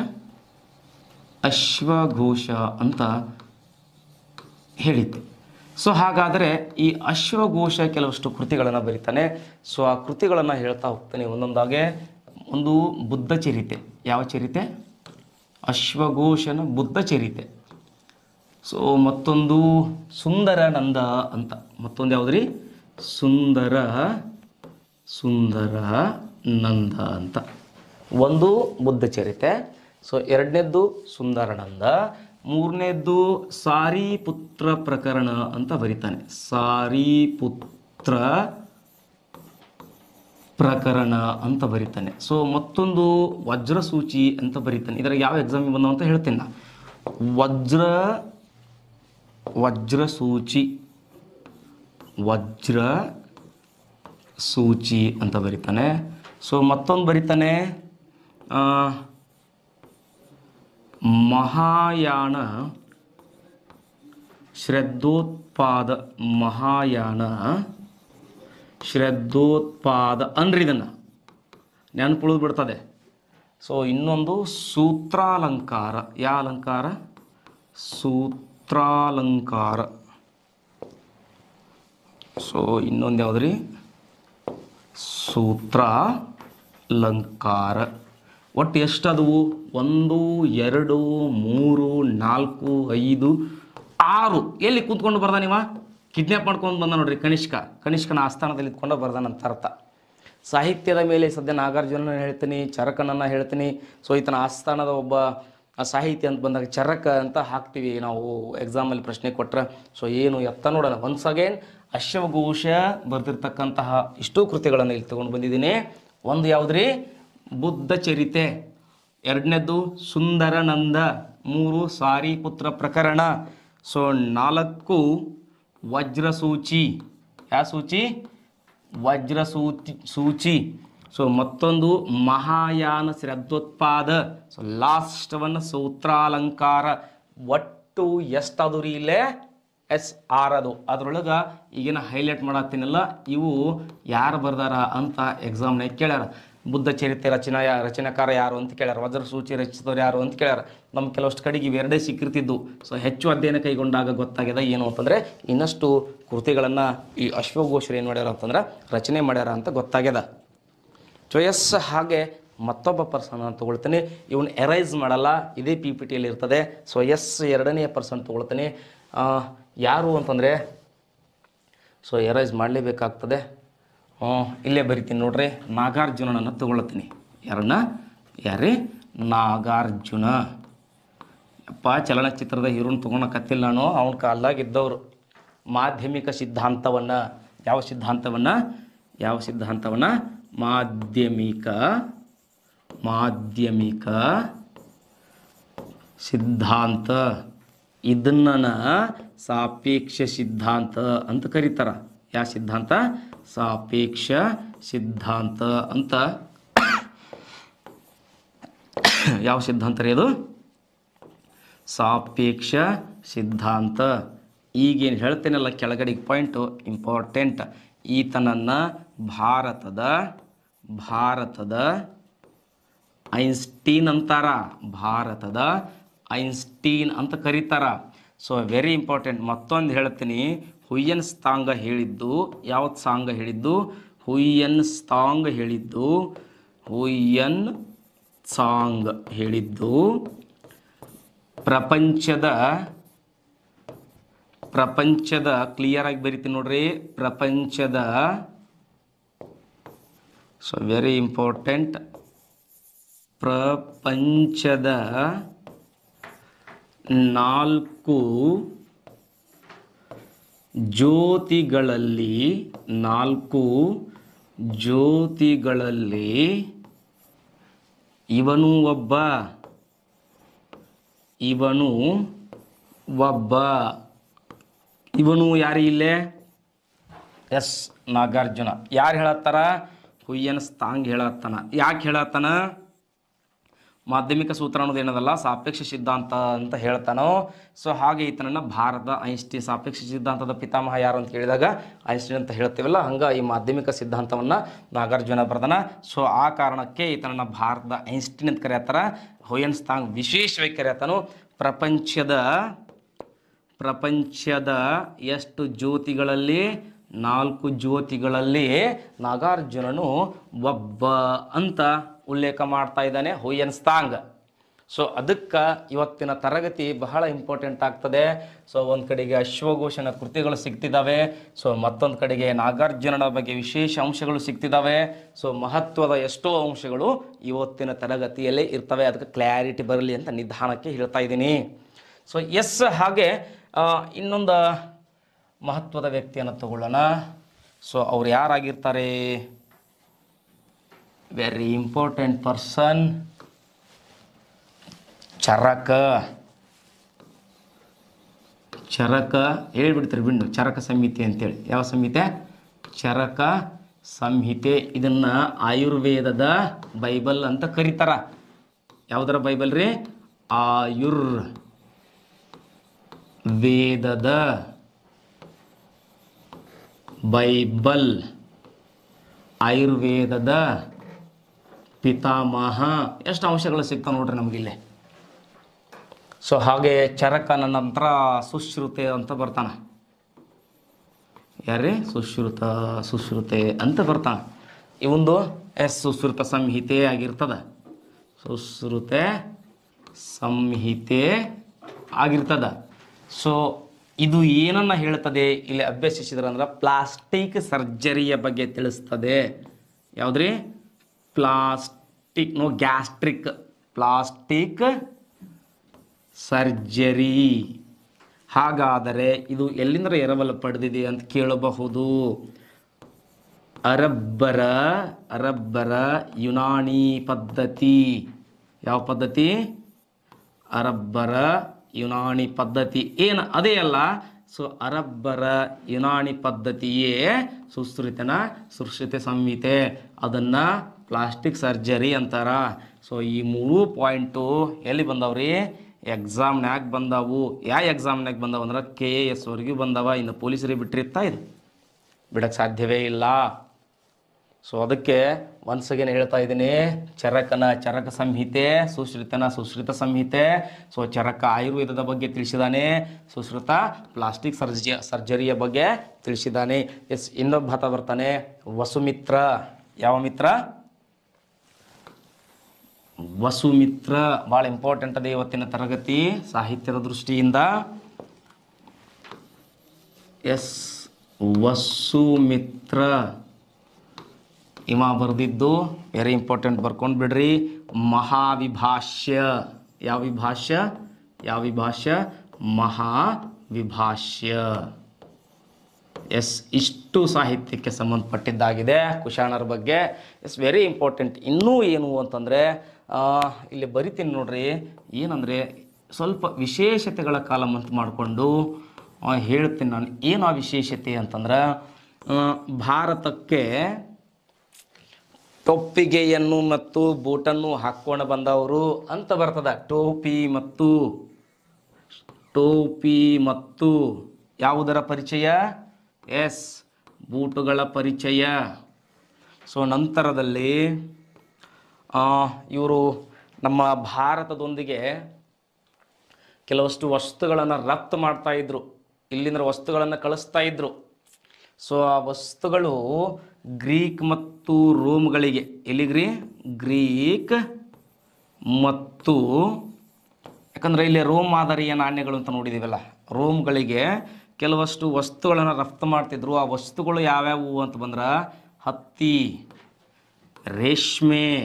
ಅಶ್ವಘೋಷ ಅಂತ ಹೇಳಿದ್ದೆ. ಸೊ ಹಾಗಾದರೆ ಈ ಅಶ್ವಘೋಷ ಕೆಲವಷ್ಟು ಕೃತಿಗಳನ್ನು ಬರೀತಾನೆ. ಸೊ ಆ ಕೃತಿಗಳನ್ನು ಹೇಳ್ತಾ ಹೋಗ್ತಾನೆ ಒಂದೊಂದಾಗೆ. ಒಂದು ಬುದ್ಧ ಚರಿತೆ. ಯಾವ ಚರಿತೆ? ಅಶ್ವಘೋಷನ ಬುದ್ಧ ಚರಿತೆ. ಸೊ ಮತ್ತೊಂದು ಸುಂದರಾನಂದ ಅಂತ. ಮತ್ತೊಂದು ಯಾವುದ್ರಿ? ಸುಂದರಾನಂದ ಅಂತ. ಒಂದು ಬುದ್ಧ ಚರಿತೆ. ಸೊ 2ನೇದ್ದು ಸುಂದರಾನಂದ. 3ನೇದ್ದು ಸಾರಿಪುತ್ರ ಪ್ರಕರಣ ಅಂತ ಬರೀತಾನೆ. ಸಾರಿಪುತ್ರ ಪ್ರಕರಣ ಅಂತ ಬರೀತಾನೆ. ಸೊ ಮತ್ತೊಂದು ವಜ್ರಸೂಚಿ ಅಂತ ಬರೀತಾನೆ. ಇದರ ಯಾವ ಎಕ್ಸಾಮಿಗೆ ಬಂದವ ಅಂತ ಹೇಳ್ತೇನೆ ನಾ. ವಜ್ರಸೂಚಿ ಅಂತ ಬರೀತಾನೆ. ಸೊ ಮತ್ತೊಂದು ಬರೀತಾನೆ ಮಹಾಯಾನ ಶ್ರದ್ಧೋತ್ಪಾದ ಮಹಾಯಾನ ಶ್ರದ್ಧೋತ್ಪಾದ ಅನ್ರಿ ಇದನ್ನು ನೆನಪುಳಿದು ಬಿಡ್ತದೆ. ಸೊ ಇನ್ನೊಂದು ಸೂತ್ರಾಲಂಕಾರ. ಯಾವ ಅಲಂಕಾರ? ಸೂತ್ರಾಲಂಕಾರ. ಸೊ ಇನ್ನೊಂದು ಯಾವುದ್ರಿ? ಸೂತ್ರಾಲಂಕಾರ. ಒಟ್ಟು ಎಷ್ಟದವು? 1 2 3 4 5 6. ಎಲ್ಲಿ ಕೂತ್ಕೊಂಡು ಬರ್ದ ನೀವ? ಕಿಡ್ನ್ಯಾಪ್ ಮಾಡ್ಕೊಂಡು ಬಂದ ನೋಡ್ರಿ ಕನಿಷ್ಕನ ಆಸ್ಥಾನದಲ್ಲಿ ಇದ್ಕೊಂಡು ಬರ್ದಾನಂತ ಅರ್ಥ. ಸಾಹಿತ್ಯದ ಮೇಲೆ ಸದ್ಯ ನಾಗಾರ್ಜುನನ ಹೇಳ್ತೀನಿ, ಚರಕನನ್ನು ಹೇಳ್ತೀನಿ. ಸೊ ಈತನ ಆಸ್ಥಾನದ ಒಬ್ಬ ಸಾಹಿತ್ಯ ಅಂತ ಬಂದಾಗ ಚರಕ ಅಂತ ಹಾಕ್ತೀವಿ ನಾವು ಎಕ್ಸಾಮಲ್ಲಿ ಪ್ರಶ್ನೆ ಕೊಟ್ಟರೆ. ಸೊ ಏನು ಎತ್ತ ನೋಡೋಣ. ಒನ್ಸ್ ಅಗೇನ್ ಅಶ್ವಘೋಷ ಬರೆದಿರ್ತಕ್ಕಂತಹ ಇಷ್ಟೂ ಕೃತಿಗಳನ್ನು ಇಲ್ಲಿ ತೊಗೊಂಡು ಬಂದಿದ್ದೀನಿ. ಒಂದು ಯಾವುದ್ರಿ? ಬುದ್ಧ ಚರಿತೆ. ಎರಡನೇದು ಸುಂದರನಂದ. 3 ಸಾರಿಪುತ್ರ ಪ್ರಕರಣ. ಸೊ 4 ವಜ್ರಸೂಚಿ. ಯಾವ ಸೂಚಿ? ವಜ್ರಸೂಚಿ. ಸೊ ಮತ್ತೊಂದು Mahayana Shraddhotpada. So last one Sutralankara. ಒಟ್ಟು ಎಷ್ಟಾದ್ರು ರೀ ಇಲ್ಲೇ? 6 ಅದು. ಅದ್ರೊಳಗೆ ಈಗಿನ ಹೈಲೈಟ್ ಮಾಡತ್ತೀನಲ್ಲ, ಇವು ಯಾರು ಬರ್ದಾರ ಅಂತ ಎಕ್ಸಾಮ್ನಾಗ ಕೇಳ್ಯಾರ. ಬುದ್ಧ ಚರಿತ್ರೆ ರಚನಾಕಾರ ಯಾರು ಅಂತ ಕೇಳ್ಯಾರ. ವಜ್ರಸೂಚಿ ರಚಿಸಿದವ್ರು ಯಾರು ಅಂತ ಕೇಳ್ಯಾರ. ನಮ್ಮ ಕೆಲವಷ್ಟು ಕಡೆಗೆ ಇವೆರಡೇ ಸಿಕ್ಕಿರ್ತಿದ್ದು. ಸೊ ಹೆಚ್ಚು ಅಧ್ಯಯನ ಕೈಗೊಂಡಾಗ ಗೊತ್ತಾಗ್ಯದ ಏನು ಅಂತಂದರೆ ಇನ್ನಷ್ಟು ಕೃತಿಗಳನ್ನು ಈ ಅಶ್ವಘೋಷರು ಏನು ಮಾಡ್ಯಾರ ಅಂತಂದ್ರೆ ರಚನೆ ಮಾಡ್ಯಾರ ಅಂತ ಗೊತ್ತಾಗ್ಯದ. ಸೊ ಎಸ್, ಹಾಗೆ ಮತ್ತೊಬ್ಬ ಪರ್ಸನ್ ಅಂತ ತೊಗೊಳ್ತೀನಿ. ಇವನು ಎರೈಸ್ ಮಾಡಲ್ಲ, ಇದೇ ಪಿ ಪಿ ಟಿಯಲ್ಲಿ ಇರ್ತದೆ. ಸೊ ಎಸ್, 2ನೇ ಪರ್ಸನ್ ತೊಗೊಳ್ತೀನಿ. ಯಾರು ಅಂತಂದರೆ ಸೊ ಎರೈಸ್ ಮಾಡಲೇಬೇಕಾಗ್ತದೆ. ಇಲ್ಲೇ ಬರಿತೀನಿ ನೋಡ್ರಿ. ನಾಗಾರ್ಜುನನನ್ನು ತೊಗೊಳ್ತೀನಿ. ಯಾರೇ? ನಾಗಾರ್ಜುನ. ಅಪ್ಪ ಚಲನಚಿತ್ರದ ಹೀರೋನ್ ತೊಗೊಳಕತ್ತಿಲ್ಲ ನಾನು. ಅವನ ಕಾಲಾಗಿದ್ದವರು ಮಾಧ್ಯಮಿಕ ಸಿದ್ಧಾಂತವನ್ನು. ಯಾವ ಸಿದ್ಧಾಂತವನ್ನು? ಮಾಧ್ಯಮಿಕ ಸಿದ್ಧಾಂತ. ಇದನ್ನ ಸಾಪೇಕ್ಷ ಸಿದ್ಧಾಂತ ಅಂತ ಕರೀತಾರ. ಯಾವ ಸಿದ್ಧಾಂತ? ಸಾಪೇಕ್ಷ ಸಿದ್ಧಾಂತ ಅಂತ. ಯಾವ ಸಿದ್ಧಾಂತ ರೀ ಅದು? ಸಾಪೇಕ್ಷ ಸಿದ್ಧಾಂತ. ಈಗೇನು ಹೇಳ್ತೇನಲ್ಲ ಕೆಳಗಡೆ ಪಾಯಿಂಟು ಇಂಪಾರ್ಟೆಂಟ್. ಈತನನ್ನು ಭಾರತದ ಐನ್ಸ್ಟೀನ್ ಅಂತಾರ. ಭಾರತದ ಐನ್ಸ್ಟೀನ್ ಅಂತ ಕರೀತಾರ. So very important. ಮತ್ತೊಂದು ಹೇಳ್ತೀನಿ. ಹುಯ್ಯನ್ ಸಾಂಗ್ ಹೇಳಿದ್ದು ಯಾವತ್ತು? ಸಾಂಗ್ ಹೇಳಿದ್ದು ಹುಯ್ಯನ್ ಸಾಂಗ್ ಹೇಳಿದ್ದು ಪ್ರಪಂಚದ ಕ್ಲಿಯರ್ ಆಗಿ ಬರೀತೀನಿ ನೋಡ್ರಿ. ಪ್ರಪಂಚದ, ಸೊ ವೆರಿ ಇಂಪಾರ್ಟೆಂಟ್, ಪ್ರಪಂಚದ 4 ಜ್ಯೋತಿಗಳಲ್ಲಿ ಇವನು ಯಾರು ಇಲ್ಲೇ? ಎಸ್, ನಾಗಾರ್ಜುನ. ಯಾರು ಹೇಳತ್ತಾರ? ಹುಯ್ಯನ್ ಸಾಂಗ್ ಹೇಳತ್ತಾನ. ಯಾಕೆ ಹೇಳತ್ತಾನ? ಮಾಧ್ಯಮಿಕ ಸೂತ್ರ ಅನ್ನೋದು ಏನದಲ್ಲ, ಸಾಪೇಕ್ಷ ಸಿದ್ಧಾಂತ ಅಂತ ಹೇಳ್ತಾನೋ. ಸೊ ಹಾಗೆ ಈತನನ್ನು ಭಾರತ ಐನ್ಸ್ಟೀನ್, ಸಾಪೇಕ್ಷ ಸಿದ್ಧಾಂತದ ಪಿತಾಮಹ ಯಾರು ಅಂತ ಕೇಳಿದಾಗ ಐನ್ಸ್ಟೀನ್ ಅಂತ ಹೇಳ್ತೀವಲ್ಲ, ಹಂಗೆ ಈ ಮಾಧ್ಯಮಿಕ ಸಿದ್ಧಾಂತವನ್ನು ನಾಗಾರ್ಜುನ ಬರ್ದನ. ಸೊ ಆ ಕಾರಣಕ್ಕೆ ಈತನನ್ನು ಭಾರತದ ಐನ್ಸ್ಟೀನ್ ಅಂತ ಕರೆಯತ್ತಾರ. ಹುಯ್ಯನ್ ಸಾಂಗ್ ವಿಶೇಷವಾಗಿ ಕರೆಯತ್ತಾನು. ಪ್ರಪಂಚದ ಎಷ್ಟು ಜ್ಯೋತಿಗಳಲ್ಲಿ? 4 ಜ್ಯೋತಿಗಳಲ್ಲಿ ನಾಗಾರ್ಜುನನು ಒಬ್ಬ ಅಂತ ಉಲ್ಲೇಖ ಮಾಡ್ತಾ ಇದ್ದಾನೆ ಹುಯ್ಯನ್ ಸಾಂಗ್. ಸೊ ಅದಕ್ಕೆ ಇವತ್ತಿನ ತರಗತಿ ಬಹಳ ಇಂಪಾರ್ಟೆಂಟ್ ಆಗ್ತದೆ. ಸೊ ಒಂದು ಕಡೆಗೆ ಅಶ್ವಘೋಷನ ಕೃತಿಗಳು ಸಿಗ್ತಿದ್ದಾವೆ. ಸೊ ಮತ್ತೊಂದು ಕಡೆಗೆ ನಾಗಾರ್ಜುನನ ಬಗ್ಗೆ ವಿಶೇಷ ಅಂಶಗಳು ಸಿಗ್ತಿದ್ದಾವೆ. ಸೊ ಮಹತ್ವದ ಎಷ್ಟೋ ಅಂಶಗಳು ಇವತ್ತಿನ ತರಗತಿಯಲ್ಲೇ ಇರ್ತವೆ. ಅದಕ್ಕೆ ಕ್ಲಾರಿಟಿ ಬರಲಿ ಅಂತ ನಿಧಾನಕ್ಕೆ ಹೇಳ್ತಾ ಇದ್ದೀನಿ. ಸೊ ಎಸ್, ಹಾಗೆ ಇನ್ನೊಂದು ಮಹತ್ವದ ವ್ಯಕ್ತಿಯನ್ನು ತಗೊಳ್ಳೋಣ. ಸೊ ಅವ್ರು ಯಾರಾಗಿರ್ತಾರೆ? Very important person, Charaka. ಹೇಳ್ಬಿಡ್ತಾರೆ ಬಿಂಡು, ಚರಕ ಸಂಹಿತೆ ಅಂತೇಳಿ. ಯಾವ ಸಂಹಿತೆ? ಚರಕ ಸಂಹಿತೆ. ಇದನ್ನು ಆಯುರ್ವೇದದ ಬೈಬಲ್ ಅಂತ ಕರೀತಾರ. ಯಾವುದರ ಬೈಬಲ್ ರೀ? ವೇದದ ಬೈಬಲ್ ಆಯುರ್ವೇದದ ಪಿತಾಮಹ. ಎಷ್ಟು ಅಂಶಗಳು ಸಿಗ್ತಾವೆ ನೋಡ್ರಿ ನಮಗಿಲ್ಲಿ. ಸೊ ಹಾಗೆ ಚರಕನ ನಂತರ ಸುಶ್ರುತೆ ಅಂತ ಬರ್ತಾನೆ. ಯಾರೇ ಸುಶ್ರುತೆ ಅಂತ ಬರ್ತಾನೆ. ಇವೊಂದು ಸುಶ್ರುತ ಸಂಹಿತೆ ಆಗಿರ್ತದ. ಸುಶ್ರುತೆ ಸಂಹಿತೆ ಆಗಿರ್ತದ. ಸೊ ಇದು ಏನನ್ನ ಹೇಳ್ತದೆ ಇಲ್ಲಿ ಅಭ್ಯಸಿಸಿದ್ರೆ ಅಂದ್ರೆ ಪ್ಲಾಸ್ಟಿಕ್ ಸರ್ಜರಿಯ ಬಗ್ಗೆ ತಿಳಿಸ್ತದೆ. ಯಾವುದ್ರಿ? Gastric plastic surgery. ಹಾಗಾದರೆ ಇದು ಎಲ್ಲಿಂದ ಎರವಲು ಪಡೆದಿದೆ ಅಂತ ಕೇಳಬಹುದು. ಅರಬ್ಬರ ಯುನಾನಿ ಪದ್ಧತಿ. ಯಾವ ಪದ್ಧತಿ? ಅರಬ್ಬರ ಯುನಾನಿ ಪದ್ಧತಿ. ಏನು ಅದೇ ಅಲ್ಲ. ಸೊ ಅರಬ್ಬರ ಯುನಾನಿ ಪದ್ಧತಿಯೇ ಸುಶ್ರುತೆ ಸಂಹಿತೆ. ಅದನ್ನು ಪ್ಲಾಸ್ಟಿಕ್ ಸರ್ಜರಿ ಅಂತಾರ. ಸೊ ಈ 3 ಪಾಯಿಂಟು ಎಲ್ಲಿ ಬಂದವ್ರಿ? ಎಕ್ಸಾಮ್ನಾಗ ಬಂದವು. ಯಾವ ಎಕ್ಸಾಮ್ನಾಗ ಬಂದವು ಅಂದ್ರೆ KAS ಅವ್ರಿಗೂ ಬಂದವ. ಇನ್ನು ಪೊಲೀಸರಿಗೆ ಬಿಟ್ಟಿರ್ತಾ ಇದು ಬಿಡಕ್ಕೆ ಸಾಧ್ಯವೇ ಇಲ್ಲ. ಸೊ ಅದಕ್ಕೆ ಒನ್ಸ್ ಅಗೇನ್ ಹೇಳ್ತಾ ಇದ್ದೀನಿ, ಚರಕ ಸಂಹಿತೆ, ಸುಶ್ರುತ ಸಂಹಿತೆ. ಸೊ ಚರಕ ಆಯುರ್ವೇದದ ಬಗ್ಗೆ ತಿಳಿಸಿದಾನೆ, ಸುಶ್ರುತ ಪ್ಲಾಸ್ಟಿಕ್ ಸರ್ಜರಿಯ ಬಗ್ಗೆ ತಿಳಿಸಿದ್ದಾನೆ. ಇನ್ನೊಬ್ಬ ಬರ್ತಾನೆ ವಸುಮಿತ್ರ. ಯಾವ ಮಿತ್ರ? ವಸುಮಿತ್ರ. ಭಾಳ ಇಂಪಾರ್ಟೆಂಟ್ ಅದೇ ಇವತ್ತಿನ ತರಗತಿ ಸಾಹಿತ್ಯದ ದೃಷ್ಟಿಯಿಂದ. ವಸುಮಿತ್ರ ಇವ ಬರೆದಿದ್ದು ವೆರಿ ಇಂಪಾರ್ಟೆಂಟ್, ಬರ್ಕೊಂಡು ಬಿಡ್ರಿ. ಮಹಾವಿಭಾಷ್ಯ. ಯಾವ ವಿಭಾಷ್ಯ? ಮಹಾವಿಭಾಷ್ಯ. ಇಷ್ಟು ಸಾಹಿತ್ಯಕ್ಕೆ ಸಂಬಂಧಪಟ್ಟಿದ್ದಾಗಿದೆ ಕುಶಾಣರ ಬಗ್ಗೆ. Very important. ಇನ್ನೂ ಏನು ಅಂತಂದರೆ ಇಲ್ಲಿ ಬರಿತೀನಿ ನೋಡ್ರಿ. ಏನಂದರೆ ಸ್ವಲ್ಪ ವಿಶೇಷತೆಗಳ ಕಾಲಮ್ ಅಂತ ಮಾಡಿಕೊಂಡು ಹೇಳ್ತೀನಿ ನಾನು. ಏನು ಆ ವಿಶೇಷತೆ ಅಂತಂದ್ರೆ ಭಾರತಕ್ಕೆ ಟೊಪ್ಪಿಗೆಯನ್ನು ಮತ್ತು ಬೂಟನ್ನು ಹಾಕ್ಕೊಂಡು ಬಂದವರು ಅಂತ ಬರ್ತದ. ಟೋಪಿ ಮತ್ತು ಯಾವುದರ ಪರಿಚಯ? ಬೂಟುಗಳ ಪರಿಚಯ. ಸೊ ನಂತರದಲ್ಲಿ ಇವರು ನಮ್ಮ ಭಾರತದೊಂದಿಗೆ ಕೆಲವಷ್ಟು ವಸ್ತುಗಳನ್ನು ರಫ್ತು ಮಾಡ್ತಾಯಿದ್ರು. ಇಲ್ಲಿಂದ ವಸ್ತುಗಳನ್ನು ಕಳಿಸ್ತಾ ಇದ್ರು. ಸೊ ಆ ವಸ್ತುಗಳು ಗ್ರೀಕ್ ಮತ್ತು ರೋಮ್ಗಳಿಗೆ, ಎಲ್ಲಿಗ್ರಿ? ಗ್ರೀಕ್ ಮತ್ತು, ಯಾಕಂದರೆ ಇಲ್ಲಿ ರೋಮ್ ಮಾದರಿಯ ನಾಣ್ಯಗಳು ಅಂತ ನೋಡಿದ್ದೀವಲ್ಲ, ರೋಮ್ಗಳಿಗೆ ಕೆಲವಷ್ಟು ವಸ್ತುಗಳನ್ನು ರಫ್ತು ಮಾಡ್ತಿದ್ರು. ಆ ವಸ್ತುಗಳು ಯಾವ್ಯಾವು ಅಂತ ಬಂದ್ರೆ ಹತ್ತಿ, ರೇಷ್ಮೆ,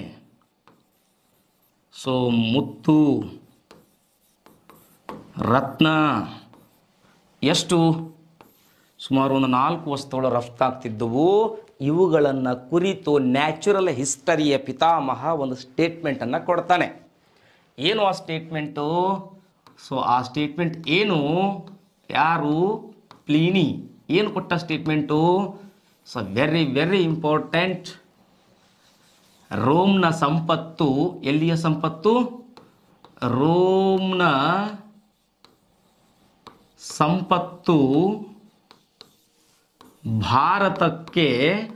ಸೊ ಮುತ್ತು, ರತ್ನ. ಎಷ್ಟು? ಸುಮಾರು ಒಂದು 4 ವಸ್ತುಗಳು ರಫ್ತಾಗ್ತಿದ್ದವು. ಇವುಗಳನ್ನು ಕುರಿತು ನ್ಯಾಚುರಲ್ ಹಿಸ್ಟರಿಯ ಪಿತಾಮಹ ಒಂದು ಸ್ಟೇಟ್ಮೆಂಟನ್ನು ಕೊಡ್ತಾನೆ. ಏನು ಆ ಸ್ಟೇಟ್ಮೆಂಟು? ಸೊ ಆ ಸ್ಟೇಟ್ಮೆಂಟ್ ಏನು? ಯಾರು? ಪ್ಲೀನಿ. ಏನು ಕೊಟ್ಟ statement? So very very important. ರೋಮ್ನ ಸಂಪತ್ತು, ಎಲ್ಲಿಯ ಸಂಪತ್ತು? ರೋಮ್ನ ಸಂಪತ್ತು ಭಾರತಕ್ಕೆ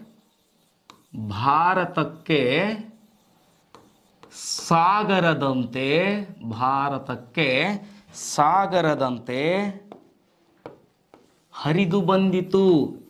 ಸಾಗರದಂತೆ ಹರಿದು ಬಂದಿತು.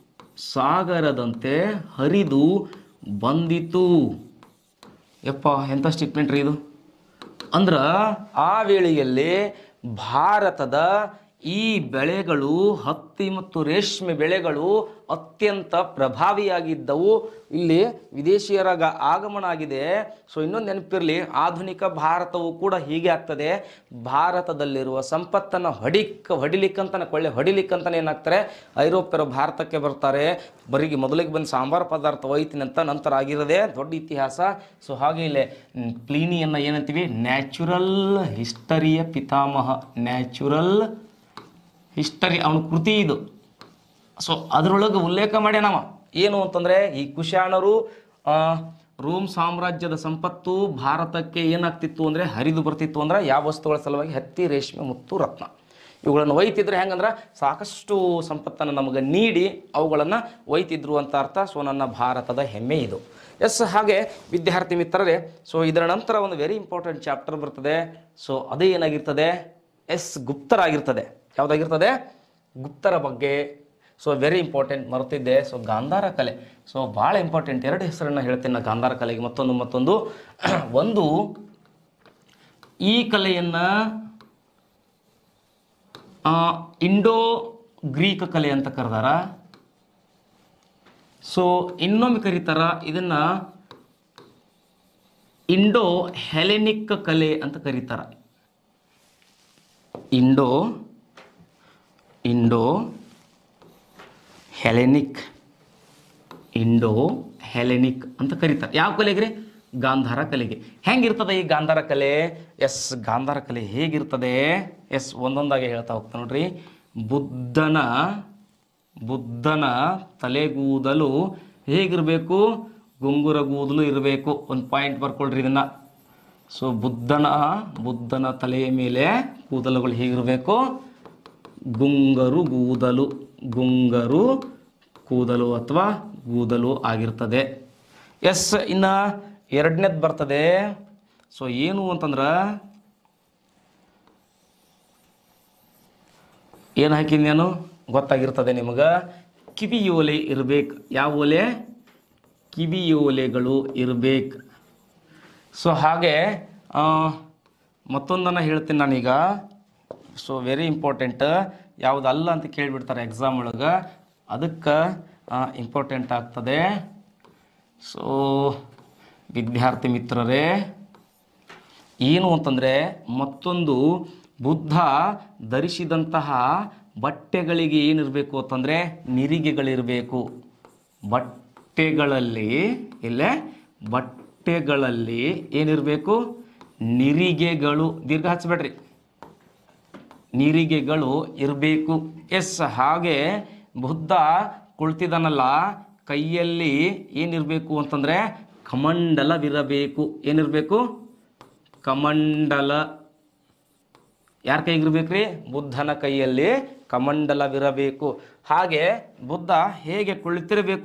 ಯಪ್ಪ ಎಂಥ ಸ್ಟೇಟ್ಮೆಂಟ್ ರೀ ಇದು. ಅಂದ್ರೆ ಆ ವೇಳೆಯಲ್ಲಿ ಭಾರತದ ಈ ಬೆಳೆಗಳು, ಹತ್ತಿ ಮತ್ತು ರೇಷ್ಮೆ ಬೆಳೆಗಳು ಅತ್ಯಂತ ಪ್ರಭಾವಿಯಾಗಿದ್ದವು. ಇಲ್ಲಿ ವಿದೇಶಿಯರ ಆಗಮನ ಆಗಿದೆ. ಸೊ ಇನ್ನೊಂದು ನೆನಪಿರಲಿ, ಆಧುನಿಕ ಭಾರತವು ಕೂಡ ಹೀಗೆ ಆಗ್ತದೆ. ಭಾರತದಲ್ಲಿರುವ ಸಂಪತ್ತನ್ನು ಹೊಡಿಲಿಕ್ಕಂತಾನೆ ಏನಾಗ್ತಾರೆ, ಐರೋಪ್ಯರು ಭಾರತಕ್ಕೆ ಬರ್ತಾರೆ. ಮೊದಲಿಗೆ ಬಂದು ಸಾಂಬಾರು ಪದಾರ್ಥ ಒಯ್ತೀನಿ ಅಂತ, ನಂತರ ಆಗಿರೋದೇ ದೊಡ್ಡ ಇತಿಹಾಸ. ಸೊ ಹಾಗೆ ಇಲ್ಲಿ ಪ್ಲೀನಿಯನ್ನು ಏನಂತೀವಿ? ನ್ಯಾಚುರಲ್ ಹಿಸ್ಟರಿಯ ಪಿತಾಮಹ. ನ್ಯಾಚುರಲ್ ಹಿಸ್ಟರಿ ಅವನ ಕೃತಿ ಇದು. ಸೊ ಅದರೊಳಗೆ ಉಲ್ಲೇಖ ಮಾಡ್ಯಾನವ. ಏನು ಅಂತಂದರೆ ಈ ಕುಶಾಣರು ರೋಮ್ ಸಾಮ್ರಾಜ್ಯದ ಸಂಪತ್ತು ಭಾರತಕ್ಕೆ ಏನಾಗ್ತಿತ್ತು ಅಂದರೆ ಹರಿದು ಬರ್ತಿತ್ತು. ಅಂದರೆ ಯಾವ ವಸ್ತುಗಳ ಸಲುವಾಗಿ? ಹತ್ತಿ, ರೇಷ್ಮೆ, ಮುತ್ತು, ರತ್ನ. ಇವುಗಳನ್ನು ಒಯ್ತಿದ್ರೆ ಹೆಂಗಂದ್ರೆ ಸಾಕಷ್ಟು ಸಂಪತ್ತನ್ನು ನಮಗೆ ನೀಡಿ ಅವುಗಳನ್ನು ಒಯ್ತಿದ್ರು ಅಂತ ಅರ್ಥ. ಸೊ ನನ್ನ ಭಾರತದ ಹೆಮ್ಮೆ ಇದು. ಎಸ್, ಹಾಗೆ ವಿದ್ಯಾರ್ಥಿ ಮಿತ್ರರೇ, ಸೊ ಇದರ ನಂತರ ಒಂದು ವೆರಿ ಇಂಪಾರ್ಟೆಂಟ್ ಚಾಪ್ಟರ್ ಬರ್ತದೆ. ಸೊ ಅದೇ ಏನಾಗಿರ್ತದೆ, ಗುಪ್ತರಾಗಿರ್ತದೆ. ಯಾವುದಾಗಿರ್ತದೆ? ಗುಪ್ತರ ಬಗ್ಗೆ. ಸೊ ವೆರಿ ಇಂಪಾರ್ಟೆಂಟ್, ಮರೆತಿದ್ದೆ. ಸೊ ಗಾಂಧಾರ ಕಲೆ, ಸೊ ಭಾಳ ಇಂಪಾರ್ಟೆಂಟ್. ಎರಡು ಹೆಸರನ್ನು ಹೇಳ್ತೀನಿ ನಾನು ಗಾಂಧಾರ ಕಲೆಗೆ. ಮತ್ತೊಂದು ಒಂದು ಈ ಕಲೆಯನ್ನು ಇಂಡೋ ಗ್ರೀಕ್ ಕಲೆ ಅಂತ ಕರೆದಾರ. ಸೊ ಇನ್ನೊಮ್ಮೆ ಕರೀತಾರ ಇದನ್ನ ಇಂಡೋ ಹೆಲೆನಿಕ್ ಕಲೆ ಅಂತ ಕರೀತಾರ. ಇಂಡೋ ಹೆಲೆನಿಕ್ ಅಂತ ಕರೀತಾರೆ. ಯಾವ ಕಲೆಗೆ? ಗಾಂಧಾರ ಕಲೆಗೆ. ಹೆಂಗಿರ್ತದೆ ಈ ಗಾಂಧಾರ ಕಲೆ? ಎಸ್, ಗಾಂಧಾರ ಕಲೆ ಹೇಗಿರ್ತದೆ? ಎಸ್, ಒಂದೊಂದಾಗಿ ಹೇಳ್ತಾ ಹೋಗ್ತಾ ನೋಡ್ರಿ. ಬುದ್ಧನ ತಲೆಗೂದಲು ಹೇಗಿರಬೇಕು? ಗುಂಗುರ ಕೂದಲು ಇರಬೇಕು. ಒಂದು ಪಾಯಿಂಟ್ ಬರ್ಕೊಳ್ರಿ ಇದನ್ನ. ಸೊ ಬುದ್ಧನ ತಲೆಯ ಮೇಲೆ ಕೂದಲುಗಳು ಹೇಗಿರಬೇಕು? ಗುಂಗರು ಕೂದಲು ಅಥವಾ ಕೂದಲು ಆಗಿರ್ತದೆ. ಎಸ್, ಇನ್ನು ಎರಡನೇದು ಬರ್ತದೆ. ಸೊ ಏನು ಅಂತಂದ್ರೆ ಏನು ಹಾಕಿನಿ ನಾನು ಗೊತ್ತಾಗಿರ್ತದೆ ನಿಮಗೆ. ಕಿವಿಯೋಲೆ ಇರಬೇಕು. ಯಾವ ಓಲೆ? ಕಿವಿಯೋಲೆಗಳು ಇರಬೇಕು. ಸೊ ಹಾಗೆ ಮತ್ತೊಂದನ್ನು ಹೇಳ್ತೀನಿ ನಾನೀಗ. So very important. ಯಾವುದಲ್ಲ ಅಂತ ಕೇಳಿಬಿಡ್ತಾರೆ ಎಕ್ಸಾಮ್ ಒಳಗೆ, ಅದಕ್ಕೆ ಇಂಪಾರ್ಟೆಂಟ್ ಆಗ್ತದೆ. ಸೊ ವಿದ್ಯಾರ್ಥಿ ಮಿತ್ರರೇ, ಏನು ಅಂತಂದರೆ ಮತ್ತೊಂದು ಬುದ್ಧ ಧರಿಸಿದಂತಹ ಬಟ್ಟೆಗಳಿಗೆ ಏನಿರಬೇಕು ಅಂತಂದರೆ ನಿರಿಗೆಗಳಿರಬೇಕು. ಬಟ್ಟೆಗಳಲ್ಲಿ ಏನಿರಬೇಕು? ನಿರಿಗೆಗಳು. ದೀರ್ಘ ಹಚ್ಚಬೇಡ್ರಿ, ನಿರಿಗೆಗಳು ಇರಬೇಕು. ಎಸ್, ಹಾಗೆ ಬುದ್ಧ ಕುಳಿತಿದನಲ್ಲ, ಕೈಯಲ್ಲಿ ಏನಿರಬೇಕು ಅಂತಂದರೆ ಕಮಂಡಲವಿರಬೇಕು. ಏನಿರಬೇಕು? ಕಮಂಡಲ. ಯಾರ ಕೈಗಿರ್ಬೇಕು ರೀ? ಬುದ್ಧನ ಕೈಯಲ್ಲಿ ಕಮಂಡಲವಿರಬೇಕು. ಹಾಗೆ ಬುದ್ಧ ಹೇಗೆ ಕುಳಿತಿರಬೇಕು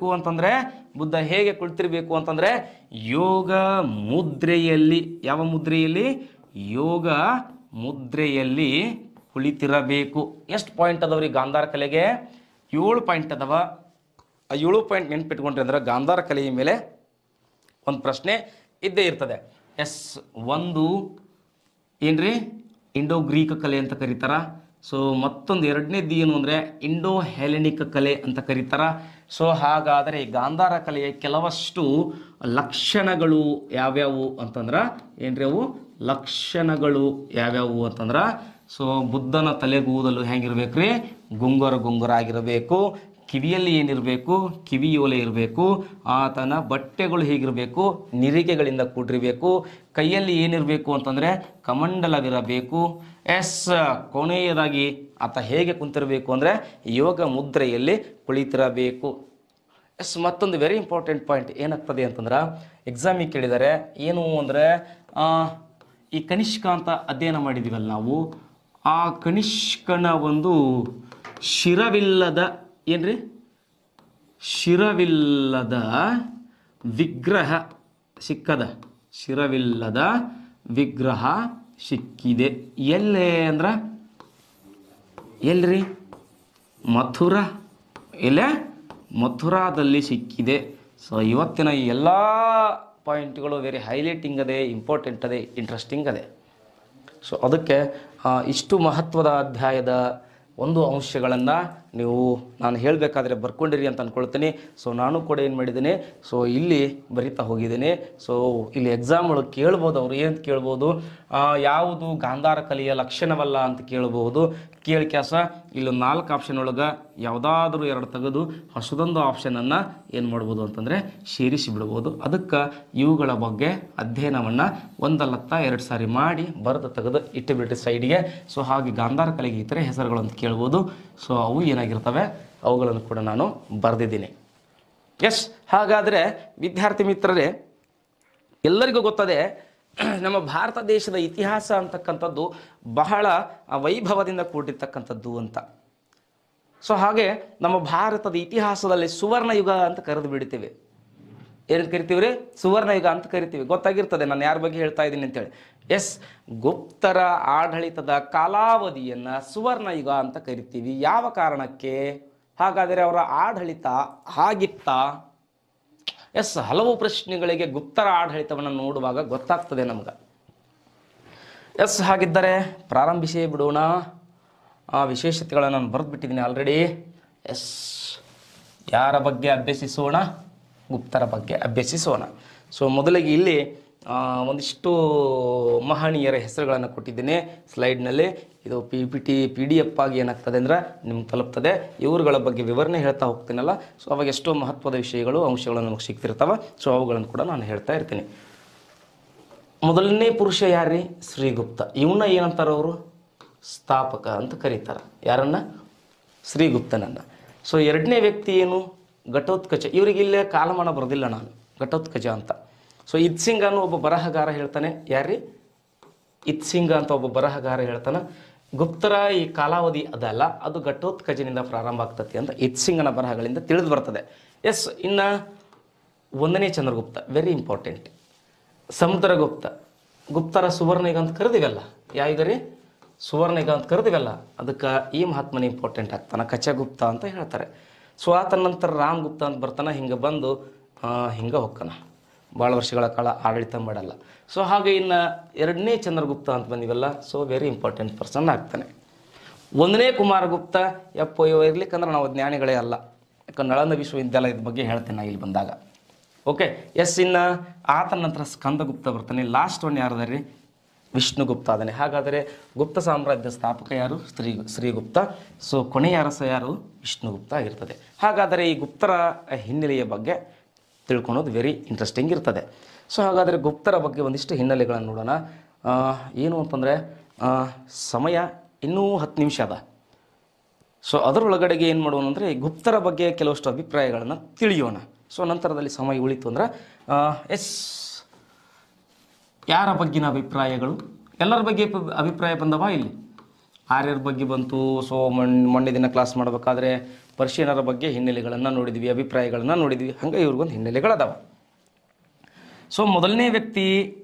ಅಂತಂದರೆ ಯೋಗ ಮುದ್ರೆಯಲ್ಲಿ. ಯಾವ ಮುದ್ರೆಯಲ್ಲಿ? ಯೋಗ ಮುದ್ರೆಯಲ್ಲಿ ಕುಳಿತಿರಬೇಕು. ಎಷ್ಟು ಪಾಯಿಂಟ್ ಅದಾವ್ರಿ ಗಾಂಧಾರ ಕಲೆಗೆ? 7 ಪಾಯಿಂಟ್ ಅದಾವ. ಆ 7 ಪಾಯಿಂಟ್ ನೆನ್ಪಿಟ್ಕೊಂಡ್ರಿ ಅಂದ್ರೆ ಗಾಂಧಾರ ಕಲೆಯ ಮೇಲೆ ಒಂದು ಪ್ರಶ್ನೆ ಇದ್ದೇ ಇರ್ತದೆ. ಎಸ್, ಒಂದು ಏನ್ರಿ? ಇಂಡೋ ಗ್ರೀಕ್ ಕಲೆ ಅಂತ ಕರೀತಾರ. ಸೊ ಮತ್ತೊಂದು ಎರಡನೇದು ಏನು ಅಂದರೆ ಇಂಡೋ ಹೆಲೆನಿಕ್ ಕಲೆ ಅಂತ ಕರೀತಾರ. ಸೊ ಹಾಗಾದರೆ ಗಾಂಧಾರ ಕಲೆಯ ಕೆಲವಷ್ಟು ಲಕ್ಷಣಗಳು ಯಾವ್ಯಾವು ಅಂತಂದ್ರೆ ಏನ್ರಿ ಅವು? ಲಕ್ಷಣಗಳು ಯಾವ್ಯಾವು ಅಂತಂದ್ರೆ, ಸೊ ಬುದ್ಧನ ತಲೆಗೂದಲು ಹೆಂಗಿರ್ಬೇಕ್ರಿ? ಗುಂಗುರ ಆಗಿರಬೇಕು. ಕಿವಿಯಲ್ಲಿ ಏನಿರಬೇಕು? ಕಿವಿಯೋಲೆ ಇರಬೇಕು. ಆತನ ಬಟ್ಟೆಗಳು ಹೇಗಿರಬೇಕು? ನಿರಿಗೆಗಳಿಂದ ಕೂಡಿರಬೇಕು. ಕೈಯಲ್ಲಿ ಏನಿರಬೇಕು ಅಂತಂದರೆ ಕಮಂಡಲವಿರಬೇಕು. ಎಸ್, ಕೊನೆಯದಾಗಿ ಆತ ಹೇಗೆ ಕುಂತಿರಬೇಕು ಅಂದರೆ ಯೋಗ ಮುದ್ರೆಯಲ್ಲಿ ಕುಳಿತಿರಬೇಕು. ಎಸ್, ಮತ್ತೊಂದು ವೆರಿ ಇಂಪಾರ್ಟೆಂಟ್ ಪಾಯಿಂಟ್ ಏನಾಗ್ತದೆ ಅಂತಂದ್ರೆ ಎಕ್ಸಾಮಿಗೆ ಕೇಳಿದ್ದಾರೆ. ಏನು ಅಂದರೆ ಈ ಕನಿಷ್ಕ ಅಂತ ಅಧ್ಯಯನ ಮಾಡಿದ್ದೀವಲ್ಲ ನಾವು, ಆ ಕನಿಷ್ಕನ ಒಂದು ಶಿರವಿಲ್ಲದ ಏನ್ರಿ? ಶಿರವಿಲ್ಲದ ವಿಗ್ರಹ ಸಿಕ್ಕದ. ಶಿರವಿಲ್ಲದ ವಿಗ್ರಹ ಸಿಕ್ಕಿದೆ. ಎಲ್ಲೇ ಅಂದ್ರೆ ಎಲ್ರಿ? ಮಥುರಾ. ಮಥುರಾದಲ್ಲಿ ಸಿಕ್ಕಿದೆ. ಸೊ ಇವತ್ತಿನ ಈ ಎಲ್ಲ ಪಾಯಿಂಟ್ಗಳು ವೆರಿ ಹೈಲೈಟಿಂಗ್ ಅದೇ, ಇಂಪಾರ್ಟೆಂಟ್ ಅದೇ, ಇಂಟ್ರೆಸ್ಟಿಂಗ್ ಅದೇ. ಸೊ ಅದಕ್ಕೆ ಇಷ್ಟು ಮಹತ್ವದ ಅಧ್ಯಾಯದ ಒಂದು ಅಂಶಗಳನ್ನು ನೀವು ನಾನು ಹೇಳಬೇಕಾದ್ರೆ ಬರ್ಕೊಂಡಿರಿ ಅಂತ ಅಂದ್ಕೊಳ್ತೀನಿ. ಸೊ ನಾನು ಕೂಡ ಏನು ಮಾಡಿದ್ದೀನಿ, ಸೊ ಇಲ್ಲಿ ಬರಿತಾ ಹೋಗಿದ್ದೀನಿ. ಸೊ ಇಲ್ಲಿ ಎಕ್ಸಾಮ್ ಒಳಗೆ ಕೇಳ್ಬೋದು, ಅವ್ರು ಏನು ಕೇಳ್ಬೋದು, ಯಾವುದು ಗಾಂಧಾರ ಕಲೆಯ ಲಕ್ಷಣವಲ್ಲ ಅಂತ ಕೇಳ್ಬೋದು. ಕೇಳ್ಕ್ಯಾಸ ಇಲ್ಲಿ 4 ಆಪ್ಷನ್ ಒಳಗೆ ಯಾವುದಾದ್ರೂ 2 ತೆಗೆದು ಹೊಸದೊಂದು ಆಪ್ಷನನ್ನು ಏನು ಮಾಡ್ಬೋದು ಅಂತಂದರೆ ಸೇರಿಸಿ ಬಿಡ್ಬೋದು. ಅದಕ್ಕೆ ಇವುಗಳ ಬಗ್ಗೆ ಅಧ್ಯಯನವನ್ನು 1 ಸಾರಿ ಮಾಡಿ ಬರೆದು ತೆಗೆದು ಇಟ್ಟುಬಿಟ್ಟು ಸೈಡಿಗೆ. ಸೊ ಹಾಗೆ ಗಾಂಧಾರ ಕಲೆಗೆ ಇತರೆ ಹೆಸರುಗಳು ಅಂತ ಕೇಳ್ಬೋದು. ಸೊ ಅವು ಏನಾಗಿರ್ತವೆ ಅವುಗಳನ್ನು ಕೂಡ ನಾನು ಬರೆದಿದ್ದೀನಿ. ಎಸ್, ಹಾಗಾದರೆ ವಿದ್ಯಾರ್ಥಿ ಮಿತ್ರರೇ, ಎಲ್ಲರಿಗೂ ಗೊತ್ತದೆ ನಮ್ಮ ಭಾರತ ದೇಶದ ಇತಿಹಾಸ ಅಂತಕ್ಕಂಥದ್ದು ಬಹಳ ವೈಭವದಿಂದ ಕೂಡಿರ್ತಕ್ಕಂಥದ್ದು ಅಂತ. ಸೊ ಹಾಗೆ ನಮ್ಮ ಭಾರತದ ಇತಿಹಾಸದಲ್ಲಿ ಸುವರ್ಣ ಯುಗ ಅಂತ ಕರೆದು ಬಿಡ್ತೀವಿ. ಏನಂತ ಕರಿತೀವಿ ರೀ? ಸುವರ್ಣ ಯುಗ ಅಂತ ಕರಿತೀವಿ. ಗೊತ್ತಾಗಿರ್ತದೆ ನಾನು ಯಾರ ಬಗ್ಗೆ ಹೇಳ್ತಾ ಇದ್ದೀನಿ ಅಂತೇಳಿ. ಎಸ್, ಗುಪ್ತರ ಆಡಳಿತದ ಕಾಲಾವಧಿಯನ್ನು ಸುವರ್ಣ ಯುಗ ಅಂತ ಕರಿತೀವಿ. ಯಾವ ಕಾರಣಕ್ಕೆ? ಹಾಗಾದರೆ ಅವರ ಆಡಳಿತ ಆಗಿತ್ತಾ? ಎಸ್, ಹಲವು ಪ್ರಶ್ನೆಗಳಿಗೆ ಗುಪ್ತರ ಆಡಳಿತವನ್ನು ನೋಡುವಾಗ ಗೊತ್ತಾಗ್ತದೆ ನಮ್ಗೆ. ಎಸ್, ಹಾಗಿದ್ದರೆ ಪ್ರಾರಂಭಿಸೇ ಬಿಡೋಣ. ಆ ವಿಶೇಷತೆಗಳನ್ನು ನಾನು ಬರೆದು ಬಿಟ್ಟಿದ್ದೀನಿ ಆಲ್ರೆಡಿ. ಎಸ್, ಯಾರ ಬಗ್ಗೆ ಅಭ್ಯಸಿಸೋಣ? ಗುಪ್ತರ ಬಗ್ಗೆ ಅಭ್ಯಸಿಸೋಣ. ಸೊ ಮೊದಲಿಗೆ ಇಲ್ಲಿ ಒಂದಿಷ್ಟು ಮಹನೀಯರ ಹೆಸರುಗಳನ್ನು ಕೊಟ್ಟಿದ್ದೇನೆ ಸ್ಲೈಡ್ನಲ್ಲಿ. ಇದು PDF ಆಗಿ ಏನಾಗ್ತದೆ ಅಂದ್ರೆ ನಿಮ್ಗೆ ತಲುಪ್ತದೆ. ಇವ್ರುಗಳ ಬಗ್ಗೆ ವಿವರಣೆ ಹೇಳ್ತಾ ಹೋಗ್ತೀನಲ್ಲ, ಸೊ ಅವಾಗ ಎಷ್ಟೋ ಮಹತ್ವದ ವಿಷಯಗಳು ಅಂಶಗಳು ನಮಗೆ ಸಿಗ್ತಿರ್ತಾವೆ. ಸೊ ಅವುಗಳನ್ನು ಕೂಡ ನಾನು ಹೇಳ್ತಾ ಇರ್ತೀನಿ. ಮೊದಲನೇ ಪುರುಷ ಯಾರ್ರೀ? ಶ್ರೀಗುಪ್ತ. ಇವನ್ನ ಏನಂತಾರೆ ಅವರು? ಸ್ಥಾಪಕ ಅಂತ ಕರೀತಾರೆ. ಯಾರನ್ನ? ಶ್ರೀಗುಪ್ತನನ್ನು. ಸೊ ಎರಡನೇ ವ್ಯಕ್ತಿ ಏನು? ಘಟೋತ್ಕಚ. ಇವರಿಗೆ ಇಲ್ಲೇ ಕಾಲಮಾನ ಬರೋದಿಲ್ಲ ನಾನು, ಘಟೋತ್ಕಚ ಅಂತ. ಸೊ ಇತ್ಸಿಂಗ ಅನ್ನೋ ಒಬ್ಬ ಬರಹಗಾರ ಹೇಳ್ತಾನೆ. ಯಾರ್ರೀ? ಇತ್ಸಿಂಗ ಅಂತ ಒಬ್ಬ ಬರಹಗಾರ ಹೇಳ್ತಾನೆ, ಗುಪ್ತರ ಈ ಕಾಲಾವಧಿ ಅದಲ್ಲ, ಅದು ಘಟೋತ್ಕಚನಿಂದ ಪ್ರಾರಂಭ ಆಗ್ತದೆ ಅಂತ ಇತ್ಸಿಂಗನ ಬರಹಗಳಿಂದ ತಿಳಿದು ಬರ್ತದೆ. ಎಸ್, ಇನ್ನು 1ನೇ ಚಂದ್ರಗುಪ್ತ, ವೆರಿ ಇಂಪಾರ್ಟೆಂಟ್. ಸಮುದ್ರಗುಪ್ತ. ಗುಪ್ತರ ಸುವರ್ಣಯುಗ ಅಂತ ಕರೆದಿವಲ್ಲ, ಯಾವ್ದು ರೀ? ಸುವರ್ಣಯುಗ ಅಂತ ಕರೆದಿವಲ್ಲ, ಅದಕ್ಕೆ ಈ ಮಹಾತ್ಮನ ಇಂಪಾರ್ಟೆಂಟ್ ಆಗ್ತಾನೆ, ಕಚಗುಪ್ತ ಅಂತ ಹೇಳ್ತಾರೆ. ಸೊ ಆತ ನಂತರ ರಾಮಗುಪ್ತ ಅಂತ ಬರ್ತಾನೆ. ಹಿಂಗೆ ಬಂದು ಹಿಂಗೆ ಹೋಗ್ತಾನೆ, ಭಾಳ ವರ್ಷಗಳ ಕಾಲ ಆಡಳಿತ ಮಾಡಲ್ಲ. ಸೊ ಹಾಗೆ ಇನ್ನು 2ನೇ ಚಂದ್ರಗುಪ್ತ ಅಂತ ಬಂದಿವಲ್ಲ, ಸೊ ವೆರಿ ಇಂಪಾರ್ಟೆಂಟ್ ಪರ್ಸನ್ ಆಗ್ತಾನೆ. 1ನೇ ಕುಮಾರಗುಪ್ತ. ಇರ್ಲಿಕ್ಕಂದ್ರೆ ನಾವು ಜ್ಞಾನಿಗಳೇ ಅಲ್ಲ, ಯಾಕಂದ್ರೆ ನಳಂದ ವಿಶ್ವವಿದ್ಯಾಲಯದ ಬಗ್ಗೆ ಹೇಳ್ತೇನೆ ನಾನು ಇಲ್ಲಿ ಬಂದಾಗ. ಓಕೆ. ಎಸ್, ಇನ್ನು ಆತನ ನಂತರ ಸ್ಕಂದಗುಪ್ತ ಬರ್ತಾನೆ. ಲಾಸ್ಟ್ ಒನ್ ಯಾರದ ರೀ? ವಿಷ್ಣುಗುಪ್ತ ಅದನ್ನೇ. ಹಾಗಾದರೆ ಗುಪ್ತ ಸಾಮ್ರಾಜ್ಯದ ಸ್ಥಾಪಕ ಯಾರು? ಶ್ರೀಗುಪ್ತ. ಸೊ ಕೊನೆಯ ಅರಸ ಯಾರು? ವಿಷ್ಣುಗುಪ್ತ ಆಗಿರ್ತದೆ. ಹಾಗಾದರೆ ಈ ಗುಪ್ತರ ಹಿನ್ನೆಲೆಯ ಬಗ್ಗೆ ತಿಳ್ಕೊಳೋದು ವೆರಿ ಇಂಟ್ರೆಸ್ಟಿಂಗ್ ಇರ್ತದೆ. ಸೊ ಹಾಗಾದರೆ ಗುಪ್ತರ ಬಗ್ಗೆ ಒಂದಿಷ್ಟು ಹಿನ್ನೆಲೆಗಳನ್ನು ನೋಡೋಣ. ಏನು ಅಂತಂದರೆ ಸಮಯ ಇನ್ನೂ 10 ನಿಮಿಷ ಅದ. ಸೊ ಅದರೊಳಗಡೆಗೆ ಏನು ಮಾಡೋಣ ಅಂದರೆ ಗುಪ್ತರ ಬಗ್ಗೆ ಕೆಲವಷ್ಟು ಅಭಿಪ್ರಾಯಗಳನ್ನು ತಿಳಿಯೋಣ. ಸೊ ನಂತರದಲ್ಲಿ ಸಮಯ ಉಳಿತು ಅಂದ್ರೆ ಎಸ್, ಯಾರ ಬಗ್ಗಿನ ಅಭಿಪ್ರಾಯಗಳು? ಎಲ್ಲರ ಬಗ್ಗೆ ಅಭಿಪ್ರಾಯ ಬಂದವ ಇಲ್ಲಿ. ಆರ್ಯರ ಬಗ್ಗೆ ಬಂತು. ಸೊ ಮೊನ್ನೆ ದಿನ ಕ್ಲಾಸ್ ಮಾಡಬೇಕಾದ್ರೆ ಪರ್ಷಿಯನರ ಬಗ್ಗೆ ಹಿನ್ನೆಲೆಗಳನ್ನು ನೋಡಿದ್ವಿ, ಅಭಿಪ್ರಾಯಗಳನ್ನು ನೋಡಿದ್ವಿ. ಹಂಗೆ ಇವ್ರಿಗೊಂದು ಹಿನ್ನೆಲೆಗಳದಾವ. ಸೊ ಮೊದಲನೇ ವ್ಯಕ್ತಿ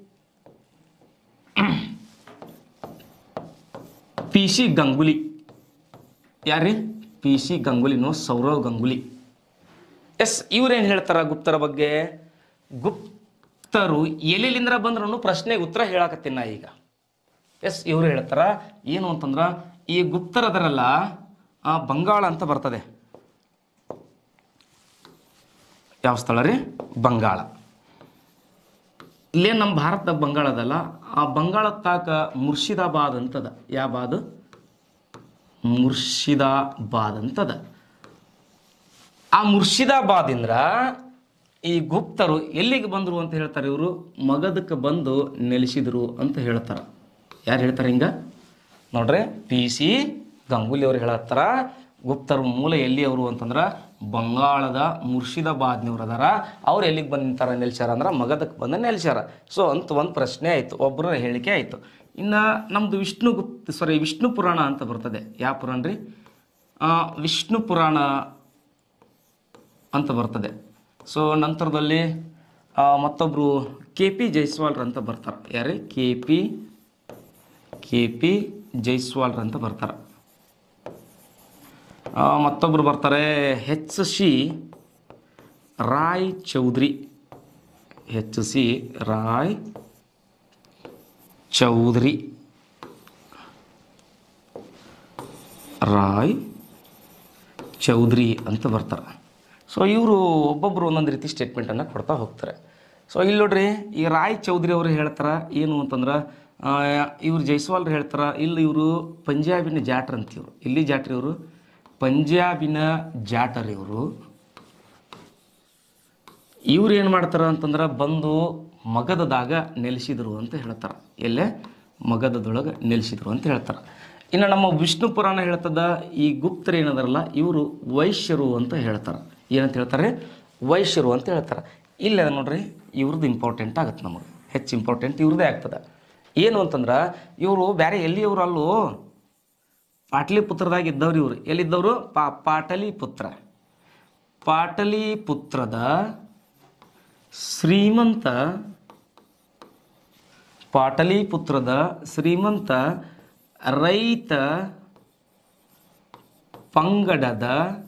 PC ಗಂಗುಲಿ. ಯಾರ್ರೀ? PC ಗಂಗುಲಿನೋ ಸೌರವ್ ಗಂಗುಲಿ. ಎಸ್, ಇವ್ರೇನು ಹೇಳ್ತಾರ ಗುಪ್ತರ ಬಗ್ಗೆ? ಗುಪ್ತರು ಎಲ್ಲಿಂದ ಬಂದ್ರು ಪ್ರಶ್ನೆಗೆ ಉತ್ತರ ಹೇಳಕತ್ತೀನಿ ನಾ ಈಗ. ಎಸ್, ಇವರು ಹೇಳ್ತಾರ ಏನು ಅಂತಂದ್ರೆ ಈ ಗುಪ್ತರದರಲ್ಲ ಬಂಗಾಳ ಅಂತ ಬರ್ತದೆ. ಯಾವ ಸ್ಥಳ ರೀ? ಬಂಗಾಳ. ಇಲ್ಲೇ ನಮ್ಮ ಭಾರತದಾಗ ಬಂಗಾಳ ಅದಲ್ಲ, ಆ ಬಂಗಾಳದ ತಾಕ ಮುರ್ಷಿದಾಬಾದ್ ಅಂತದ. ಯಾವ ಬಾದ್? ಮುರ್ಷಿದಾಬಾದ್ ಅಂತದ. ಆ ಮುರ್ಷಿದಾಬಾದಿಂದ ಈ ಗುಪ್ತರು ಎಲ್ಲಿಗೆ ಬಂದರು ಅಂತ ಹೇಳ್ತಾರೆ ಇವರು? ಮಗಧಕ್ಕೆ ಬಂದು ನೆಲೆಸಿದರು ಅಂತ ಹೇಳ್ತಾರೆ. ಯಾರು ಹೇಳ್ತಾರೆ ಹಿಂಗೆ ನೋಡ್ರಿ? PC ಗಂಗೂಲಿ ಅವರು ಹೇಳತ್ತಾರ ಗುಪ್ತರ ಮೂಲ ಎಲ್ಲಿ ಅವರು ಅಂತಂದ್ರೆ ಬಂಗಾಳದ ಮುರ್ಷಿದಾಬಾದ್ನವ್ರು ಅದಾರ. ಅವ್ರು ಎಲ್ಲಿಗೆ ಬಂದು ನಿಂತಾರ ನೆಲೆಸ್ಯಾರ ಅಂದ್ರೆ ಮಗಧಕ್ಕೆ ಬಂದು ನೆಲೆಸ್ಯಾರ. ಸೊ ಅಂತ ಒಂದು ಪ್ರಶ್ನೆ ಆಯಿತು, ಒಬ್ಬರ ಹೇಳಿಕೆ ಆಯಿತು. ಇನ್ನು ನಮ್ಮದು ವಿಷ್ಣು ಪುರಾಣ ಅಂತ ಬರ್ತದೆ. ಯಾವ ಪುರಾಣ ರೀ? ವಿಷ್ಣು ಪುರಾಣ ಅಂತ ಬರ್ತದೆ. ಸೊ ನಂತರದಲ್ಲಿ ಮತ್ತೊಬ್ಬರು KP ಜೈಸ್ವಾಲ್ರ್ ಅಂತ ಬರ್ತಾರೆ. ಯಾರೇ? KP ಜೈಸ್ವಾಲ್ರ್ ಅಂತ ಬರ್ತಾರೆ. ಮತ್ತೊಬ್ಬರು ಬರ್ತಾರೆ HC ರಾಯ್ ಚೌಧರಿ. ರಾಯ್ ಚೌಧರಿ ಅಂತ ಬರ್ತಾರೆ. ಸೊ ಇವರು ಒಬ್ಬೊಬ್ಬರು ಒಂದೊಂದು ರೀತಿ ಸ್ಟೇಟ್ಮೆಂಟನ್ನು ಕೊಡ್ತಾ ಹೋಗ್ತಾರೆ. ಸೊ ಇಲ್ಲಿ ನೋಡ್ರಿ, ಈ ರಾಯ್ ಚೌಧರಿ ಅವರು ಹೇಳ್ತಾರೆ ಏನು ಅಂತಂದ್ರೆ ಇವರು ಜೈಸ್ವಾಲ್ರು ಹೇಳ್ತಾರೆ ಇಲ್ಲಿ ಇವರು ಪಂಜಾಬಿನ ಜಾಟ್ರ್ ಅಂತೀವ್ರು. ಇಲ್ಲಿ ಜಾಟ್ರಿ ಇವರು ಪಂಜಾಬಿನ ಜಾಟರ್ ಇವ್ರು ಏನು ಮಾಡ್ತಾರೆ ಅಂತಂದ್ರೆ ಬಂದು ಮಗಧದಾಗ ನೆಲೆಸಿದರು ಅಂತ ಹೇಳ್ತಾರೆ. ಎಲ್ಲೇ? ಮಗಧದೊಳಗೆ ನೆಲೆಸಿದರು ಅಂತ ಹೇಳ್ತಾರೆ. ಇನ್ನು ನಮ್ಮ ವಿಷ್ಣು ಪುರಾಣ ಹೇಳ್ತದ ಈ ಗುಪ್ತರು ಏನದಾರಲ್ಲ ಇವರು ವೈಶ್ಯರು ಅಂತ ಹೇಳ್ತಾರೆ. ಏನಂತ ಹೇಳ್ತಾರೆ? ವೈಶ್ಯರು ಅಂತ ಹೇಳ್ತಾರೆ. ಇಲ್ಲ ನೋಡ್ರಿ, ಇವ್ರದ್ದು ಇಂಪಾರ್ಟೆಂಟ್ ಆಗುತ್ತೆ ನಮಗೆ. ಹೆಚ್ಚು ಇಂಪಾರ್ಟೆಂಟ್ ಇವ್ರದ್ದೇ ಆಗ್ತದೆ. ಏನು ಅಂತಂದ್ರೆ ಇವರು ಬೇರೆ ಎಲ್ಲಿಯವರು ಅಲ್ಲೂ ಪಾಟಲಿಪುತ್ರದಾಗ ಇದ್ದವ್ರು. ಇವರು ಎಲ್ಲಿದ್ದವರು? ಪಾಟಲಿಪುತ್ರ. ಪಾಟಲಿಪುತ್ರದ ಶ್ರೀಮಂತ ರೈತ ಪಂಗಡದ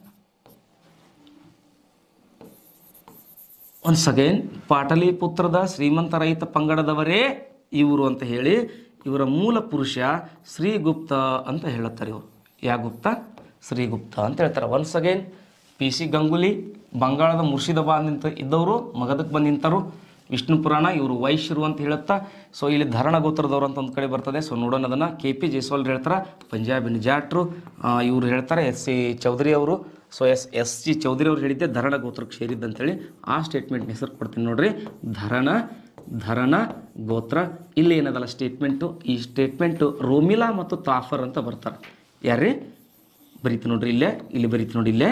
ಒನ್ಸ್ ಅಗೇನ್ ಪಾಟಲಿಪುತ್ರದ ಶ್ರೀಮಂತ ರೈತ ಪಂಗಡದವರೇ ಇವರು ಅಂತ ಹೇಳಿ ಇವರ ಮೂಲ ಪುರುಷ ಶ್ರೀಗುಪ್ತ ಅಂತ ಹೇಳುತ್ತಾರೆ. ಇವರು ಯಾ ಗುಪ್ತ? ಶ್ರೀಗುಪ್ತ ಅಂತ ಹೇಳ್ತಾರೆ. ಒನ್ಸ್ ಅಗೇನ್ PC ಗಂಗೂಲಿ ಬಂಗಾಳದ ಮುರ್ಷಿದಾಬಾದ್ ನಿಂತ ಇದ್ದವರು, ಮಗದಕ್ಕೆ ಬಂದು ನಿಂತರು. ವಿಷ್ಣು ಪುರಾಣ ಇವರು ವೈಶ್ಯರು ಅಂತ ಹೇಳುತ್ತಾ. ಸೊ ಇಲ್ಲಿ ಧರಣ ಗೋತ್ರದವ್ರು ಅಂತ ಒಂದು ಕಡೆ ಬರ್ತದೆ. ಸೊ ನೋಡೋಣ ಅದನ್ನು. KP ಜೈಸ್ವಾಲ್ ಹೇಳ್ತಾರೆ ಪಂಜಾಬಿನ ಜಾಟ್ರು. ಇವರು ಹೇಳ್ತಾರೆ SC ಚೌಧರಿ ಅವರು. ಸೊ SC ಚೌಧರಿ ಅವ್ರು ಹೇಳಿದ್ದೆ ಧರಣ ಗೋತ್ರಕ್ಕೆ ಸೇರಿದ್ದಂಥೇಳಿ. ಆ ಸ್ಟೇಟ್ಮೆಂಟ್ನ ಹೆಸರು ಕೊಡ್ತೀನಿ ನೋಡ್ರಿ, ಧರಣ ಗೋತ್ರ. ಇಲ್ಲಿ ಏನದಲ್ಲ ಸ್ಟೇಟ್ಮೆಂಟು, ಈ ಸ್ಟೇಟ್ಮೆಂಟು ರೋಮಿಲಾ ಮತ್ತು ತಾಫರ್ ಅಂತ ಬರ್ತಾರೆ. ಯಾರ್ರೀ? ಬರೀತಿ ನೋಡ್ರಿ ಇಲ್ಲೇ, ಇಲ್ಲಿ ಬರೀತಿ ನೋಡಿ ಇಲ್ಲೇ,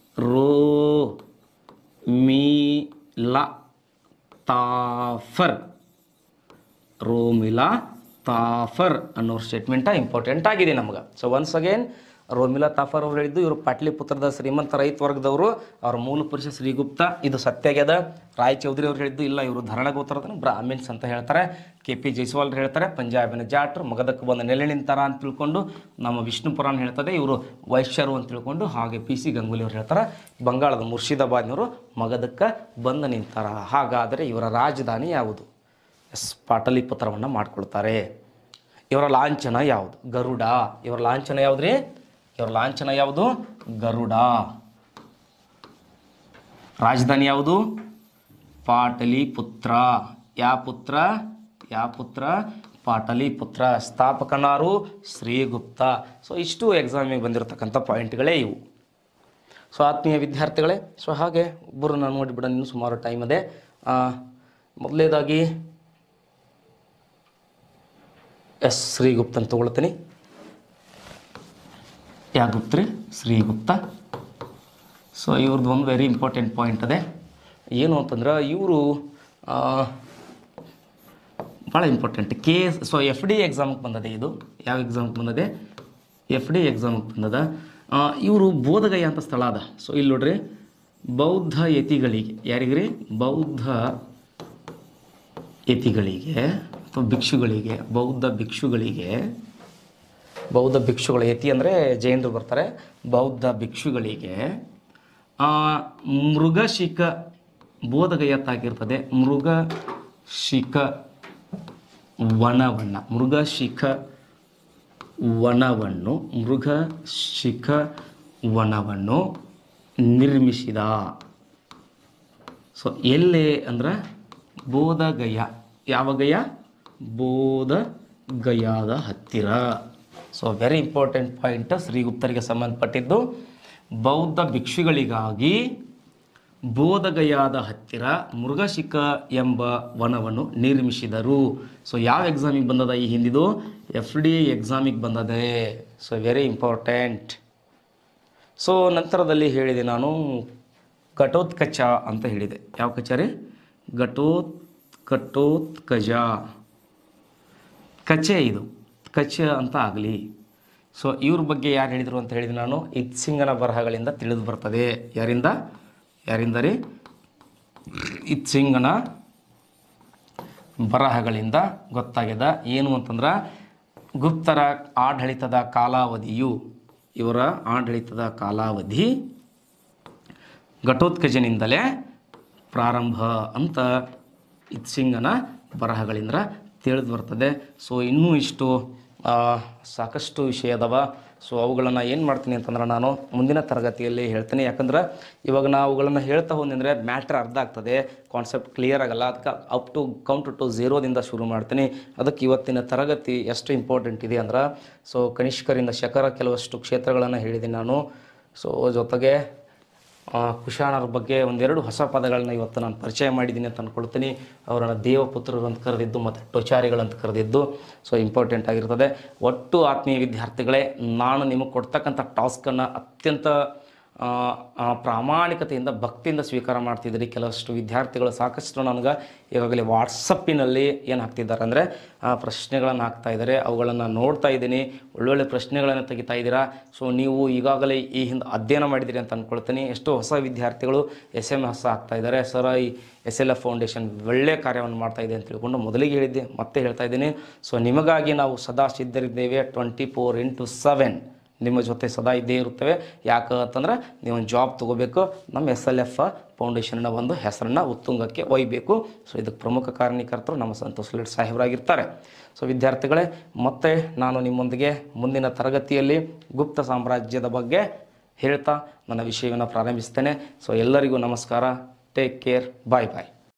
ರೋಮಿಲಾ ತಾಫರ್ ಅನ್ನೋ ಸ್ಟೇಟ್ಮೆಂಟ ಇಂಪಾರ್ಟೆಂಟ್ ಆಗಿದೆ ನಮ್ಗೆ. So once again Romila Thapar ಅವ್ರು ಹೇಳಿದ್ದು ಇವರು ಪಾಟಲಿಪುತ್ರದ ಶ್ರೀಮಂತ ರೈತ ವರ್ಗದವರು, ಅವ್ರ ಮೂಲ ಪುರುಷ ಶ್ರೀಗುಪ್ತ, ಇದು ಸತ್ಯ ಆಗ್ಯದ. ರಾಯ್ ಚೌಧರಿ ಅವ್ರು ಹೇಳಿದ್ದು ಇಲ್ಲ, ಇವರು ಧರಣ ಗೋತ್ರದ ಬ್ರಾಹ್ಮಿನ್ಸ್ ಅಂತ ಹೇಳ್ತಾರೆ. KP ಜೈಸ್ವಾಲ್ ಹೇಳ್ತಾರೆ ಪಂಜಾಬಿನ ಜಾಟ್ರು, ಮಗದಕ್ಕೆ ಬಂದ ನೆಲೆ ನಿಂತಾರ ಅಂತ ತಿಳ್ಕೊಂಡು. ನಮ್ಮ ವಿಷ್ಣು ಪುರಾಣ ಹೇಳ್ತದೆ ಇವರು ವೈಶ್ಯರು ಅಂತ ತಿಳ್ಕೊಂಡು. ಹಾಗೆ PC ಗಂಗೂಲಿ ಅವ್ರು ಹೇಳ್ತಾರೆ ಬಂಗಾಳದ ಮುರ್ಷಿದಾಬಾದ್ನವರು ಮಗದಕ್ಕೆ ಬಂದ ನಿಂತಾರ. ಹಾಗಾದರೆ ಇವರ ರಾಜಧಾನಿ ಯಾವುದು? ಪಾಟಲಿಪುತ್ರವನ್ನು ಮಾಡ್ಕೊಳ್ತಾರೆ. ಇವರ ಲಾಂಛನ ಯಾವುದು? ಗರುಡ. ಇವರ ಲಾಂಛನ ಯಾವುದ್ರಿ? ಇವರ ಲಾಂಛನ ಯಾವುದು? ಗರುಡ. ರಾಜಧಾನಿ ಯಾವುದು? ಪಾಟಲಿಪುತ್ರ. ಯಾ ಪುತ್ರ? ಪಾಟಲಿಪುತ್ರ. ಸ್ಥಾಪಕನಾರು? ಶ್ರೀಗುಪ್ತ. ಸೊ ಇಷ್ಟು ಎಕ್ಸಾಮಿಗೆ ಬಂದಿರತಕ್ಕಂಥ ಪಾಯಿಂಟ್ಗಳೇ ಇವು. ಸೊ ಆತ್ಮೀಯ ವಿದ್ಯಾರ್ಥಿಗಳೇ, ಸೊ ಹಾಗೆ ಒಬ್ಬರು ನಾನು ನೋಡಿಬಿಡೋಣ, ಇನ್ನೂ ಸುಮಾರು ಟೈಮ್ ಇದೆ. ಮೊದಲನೇದಾಗಿ ಶ್ರೀಗುಪ್ತ ಅಂತ ತೊಗೊಳ್ತೀನಿ. ಯಾ ಗುಪ್ತ್ರಿ? ಶ್ರೀಗುಪ್ತ. ಸೊ ಇವ್ರದ್ದು ಒಂದು ವೆರಿ ಇಂಪಾರ್ಟೆಂಟ್ ಪಾಯಿಂಟ್ ಅದೇ. ಏನು ಅಂತಂದ್ರೆ ಇವರು ಭಾಳ ಇಂಪಾರ್ಟೆಂಟ್. ಸೊ FD ಎಕ್ಸಾಮ್ಗೆ ಬಂದದೆ. ಇದು ಯಾವ ಎಕ್ಸಾಮ್ಗೆ ಬಂದದೆ? FD ಎಕ್ಸಾಮ್ಗೆ ಬಂದದ. ಇವರು ಬೋಧಗಯ ಅಂತ ಸ್ಥಳ ಅದ. ಸೊ ಇಲ್ಲಿ ನೋಡ್ರಿ, ಬೌದ್ಧ ಯತಿಗಳಿಗೆ, ಯಾರಿಗ್ರಿ? ಬೌದ್ಧ ಯತಿಗಳಿಗೆ ಅಥವಾ ಭಿಕ್ಷುಗಳಿಗೆ, ಬೌದ್ಧ ಭಿಕ್ಷುಗಳ ಯತಿ ಅಂದರೆ ಜೈನರು ಬರ್ತಾರೆ. ಬೌದ್ಧ ಭಿಕ್ಷುಗಳಿಗೆ ಮೃಗಶಿಖ ಬೋಧಗಯ ತಾಗಿರ್ತದೆ. ಮೃಗಶಿಖ ವನವನ್ನು ನಿರ್ಮಿಸಿದ. ಸೊ ಎಲ್ಲೇ ಅಂದ್ರೆ ಬೋಧಗಯ. ಯಾವ ಗಯ? ಬೋಧಗಯಾದ ಹತ್ತಿರ. ಸೊ ವೆರಿ ಇಂಪಾರ್ಟೆಂಟ್ ಪಾಯಿಂಟ್, ಶ್ರೀಗುಪ್ತರಿಗೆ ಸಂಬಂಧಪಟ್ಟಿದ್ದು. ಬೌದ್ಧ ಭಿಕ್ಷುಗಳಿಗಾಗಿ ಬೋಧಗಯಾದ ಹತ್ತಿರ ಮೃಗಶಿಖ ಎಂಬ ವನವನ್ನು ನಿರ್ಮಿಸಿದರು. ಸೊ ಯಾವ ಎಕ್ಸಾಮಿಗೆ ಬಂದದ ಈ ಹಿಂದಿದು? FD ಎಕ್ಸಾಮಿಗೆ ಬಂದದೆ. So very important. ಸೊ ನಂತರದಲ್ಲಿ ಹೇಳಿದೆ ನಾನು ಘಟೋತ್ಕಚ ಅಂತ ಹೇಳಿದೆ. ಯಾವ ಕಚ ರೀ? ಘಟೋತ್ಕಚ. ಕಚೆ ಇದು, ಕಚ ಅಂತ ಆಗಲಿ. ಸೊ ಇವ್ರ ಬಗ್ಗೆ ಯಾರು ಹೇಳಿದರು ಅಂತ ಹೇಳಿದೆ ನಾನು? ಇತ್ಸಿಂಗನ ಬರಹಗಳಿಂದ ತಿಳಿದು ಬರ್ತದೆ. ಯಾರಿಂದ ರೀ? ಇತ್ಸಿಂಗನ ಬರಹಗಳಿಂದ ಗೊತ್ತಾಗ್ಯದ. ಏನು ಅಂತಂದ್ರೆ ಗುಪ್ತರ ಆಡಳಿತದ ಕಾಲಾವಧಿಯು, ಇವರ ಆಡಳಿತದ ಕಾಲಾವಧಿ ಘಟೋತ್ಕಚನಿಂದಲೇ ಪ್ರಾರಂಭ ಅಂತ ಇತ್ಸಿಂಗನ ಬರಹಗಳಿಂದ ತಿಳಿದು ಬರ್ತದೆ. ಸೊ ಇನ್ನೂ ಇಷ್ಟು ಸಾಕಷ್ಟು ವಿಷಯ ಅದಾವ. ಸೊ ಅವುಗಳನ್ನು ಏನು ಮಾಡ್ತೀನಿ ಅಂತಂದ್ರೆ ನಾನು ಮುಂದಿನ ತರಗತಿಯಲ್ಲಿ ಹೇಳ್ತೀನಿ. ಯಾಕಂದ್ರೆ ಇವಾಗ ನಾವು ಅವುಗಳನ್ನು ಹೇಳ್ತಾ ಹೋದಂದರೆ ಮ್ಯಾಟ್ರ್ ಅರ್ಧ ಆಗ್ತದೆ, ಕಾನ್ಸೆಪ್ಟ್ ಕ್ಲಿಯರ್ ಆಗಲ್ಲ. ಅದಕ್ಕೆ ಅಪ್ ಟು ಕೌಂಟ್ ಟು 0ದಿಂದ ಶುರು ಮಾಡ್ತೀನಿ. ಅದಕ್ಕೆ ಇವತ್ತಿನ ತರಗತಿ ಎಷ್ಟು ಇಂಪಾರ್ಟೆಂಟ್ ಇದೆ ಅಂದ್ರೆ, ಸೊ ಕನಿಷ್ಕರಿಂದ ಶಕರ ಕೆಲವಷ್ಟು ಕ್ಷೇತ್ರಗಳನ್ನು ಹೇಳಿದ್ದೀನಿ ನಾನು. ಸೊ ಜೊತೆಗೆ ಕುಶಾಣರ ಬಗ್ಗೆ ಒಂದೆರಡು ಹೊಸ ಪದಗಳನ್ನ ಇವತ್ತು ನಾನು ಪರಿಚಯ ಮಾಡಿದ್ದೀನಿ ಅಂತ ಅಂದ್ಕೊಳ್ತೀನಿ. ಅವರನ್ನು ದೇವಪುತ್ರರು ಅಂತ ಕರೆದಿದ್ದು ಮತ್ತು ಟೊಚಾರಿಗಳಂತ ಕರೆದಿದ್ದು. ಸೊ ಇಂಪಾರ್ಟೆಂಟ್ ಆಗಿರ್ತದೆ. ಒಟ್ಟು ಆತ್ಮೀಯ ವಿದ್ಯಾರ್ಥಿಗಳೇ, ನಾನು ನಿಮಗೆ ಕೊಡ್ತಕ್ಕಂಥ ಟಾಸ್ಕನ್ನು ಅತ್ಯಂತ ಪ್ರಾಮಾಣಿಕತೆಯಿಂದ ಭಕ್ತಿಯಿಂದ ಸ್ವೀಕಾರ ಮಾಡ್ತಿದ್ದೀರಿ. ಕೆಲವಷ್ಟು ವಿದ್ಯಾರ್ಥಿಗಳು ಸಾಕಷ್ಟು ನನಗೆ ಈಗಾಗಲೇ ವಾಟ್ಸಪ್ಪಿನಲ್ಲಿ ಏನು ಹಾಕ್ತಿದ್ದಾರೆ ಅಂದರೆ ಪ್ರಶ್ನೆಗಳನ್ನು ಹಾಕ್ತಾ ಇದ್ದಾರೆ. ಅವುಗಳನ್ನು ನೋಡ್ತಾ ಇದ್ದೀನಿ. ಒಳ್ಳೊಳ್ಳೆ ಪ್ರಶ್ನೆಗಳನ್ನು ತೆಗಿತಾ ಇದ್ದೀರಾ. ಸೊ ನೀವು ಈಗಾಗಲೇ ಈ ಹಿಂದೆ ಅಧ್ಯಯನ ಮಾಡಿದ್ದೀರಿ ಅಂತ ಅಂದ್ಕೊಳ್ತೀನಿ. ಎಷ್ಟೋ ಹೊಸ ವಿದ್ಯಾರ್ಥಿಗಳು SMS ಹಾಕ್ತಾ ಇದ್ದಾರೆ, ಸರ್ ಈ SLF ಫೌಂಡೇಶನ್ ಒಳ್ಳೆಯ ಕಾರ್ಯವನ್ನು ಮಾಡ್ತಾ ಇದೆ ಅಂತ ತಿಳ್ಕೊಂಡು ಮೊದಲಿಗೆ ಹೇಳಿದ್ದೆ, ಮತ್ತೆ ಹೇಳ್ತಾ ಇದ್ದೀನಿ. ಸೊ ನಿಮಗಾಗಿ ನಾವು ಸದಾ ಸಿದ್ಧರಿದ್ದೇವೆ. 24/7 ನಿಮ್ಮ ಜೊತೆ ಸದಾ ಇದ್ದೇ ಇರುತ್ತೇವೆ. ಯಾಕೆ ಅಂತಂದ್ರೆ ನೀವು ಒಂದು ಜಾಬ್ ತೊಗೋಬೇಕು, ನಮ್ಮ SLF ಫೌಂಡೇಶನ್ನ ಒಂದು ಹೆಸರನ್ನು ಉತ್ತುಂಗಕ್ಕೆ ಒಯ್ಯಬೇಕು. ಸೊ ಇದಕ್ಕೆ ಪ್ರಮುಖ ಕಾರಣೀಕರ್ತರು ನಮ್ಮ ಸಂತೋಷ್ ಲೇಟ್ ಸಾಹೇಬರಾಗಿರ್ತಾರೆ. ಸೊ ವಿದ್ಯಾರ್ಥಿಗಳೇ, ಮತ್ತೆ ನಾನು ನಿಮ್ಮೊಂದಿಗೆ ಮುಂದಿನ ತರಗತಿಯಲ್ಲಿ ಗುಪ್ತ ಸಾಮ್ರಾಜ್ಯದ ಬಗ್ಗೆ ಹೇಳ್ತಾ ನನ್ನ ವಿಷಯವನ್ನು ಪ್ರಾರಂಭಿಸ್ತೇನೆ. ಸೊ ಎಲ್ಲರಿಗೂ ನಮಸ್ಕಾರ. Take care. ಬಾಯ್ ಬಾಯ್.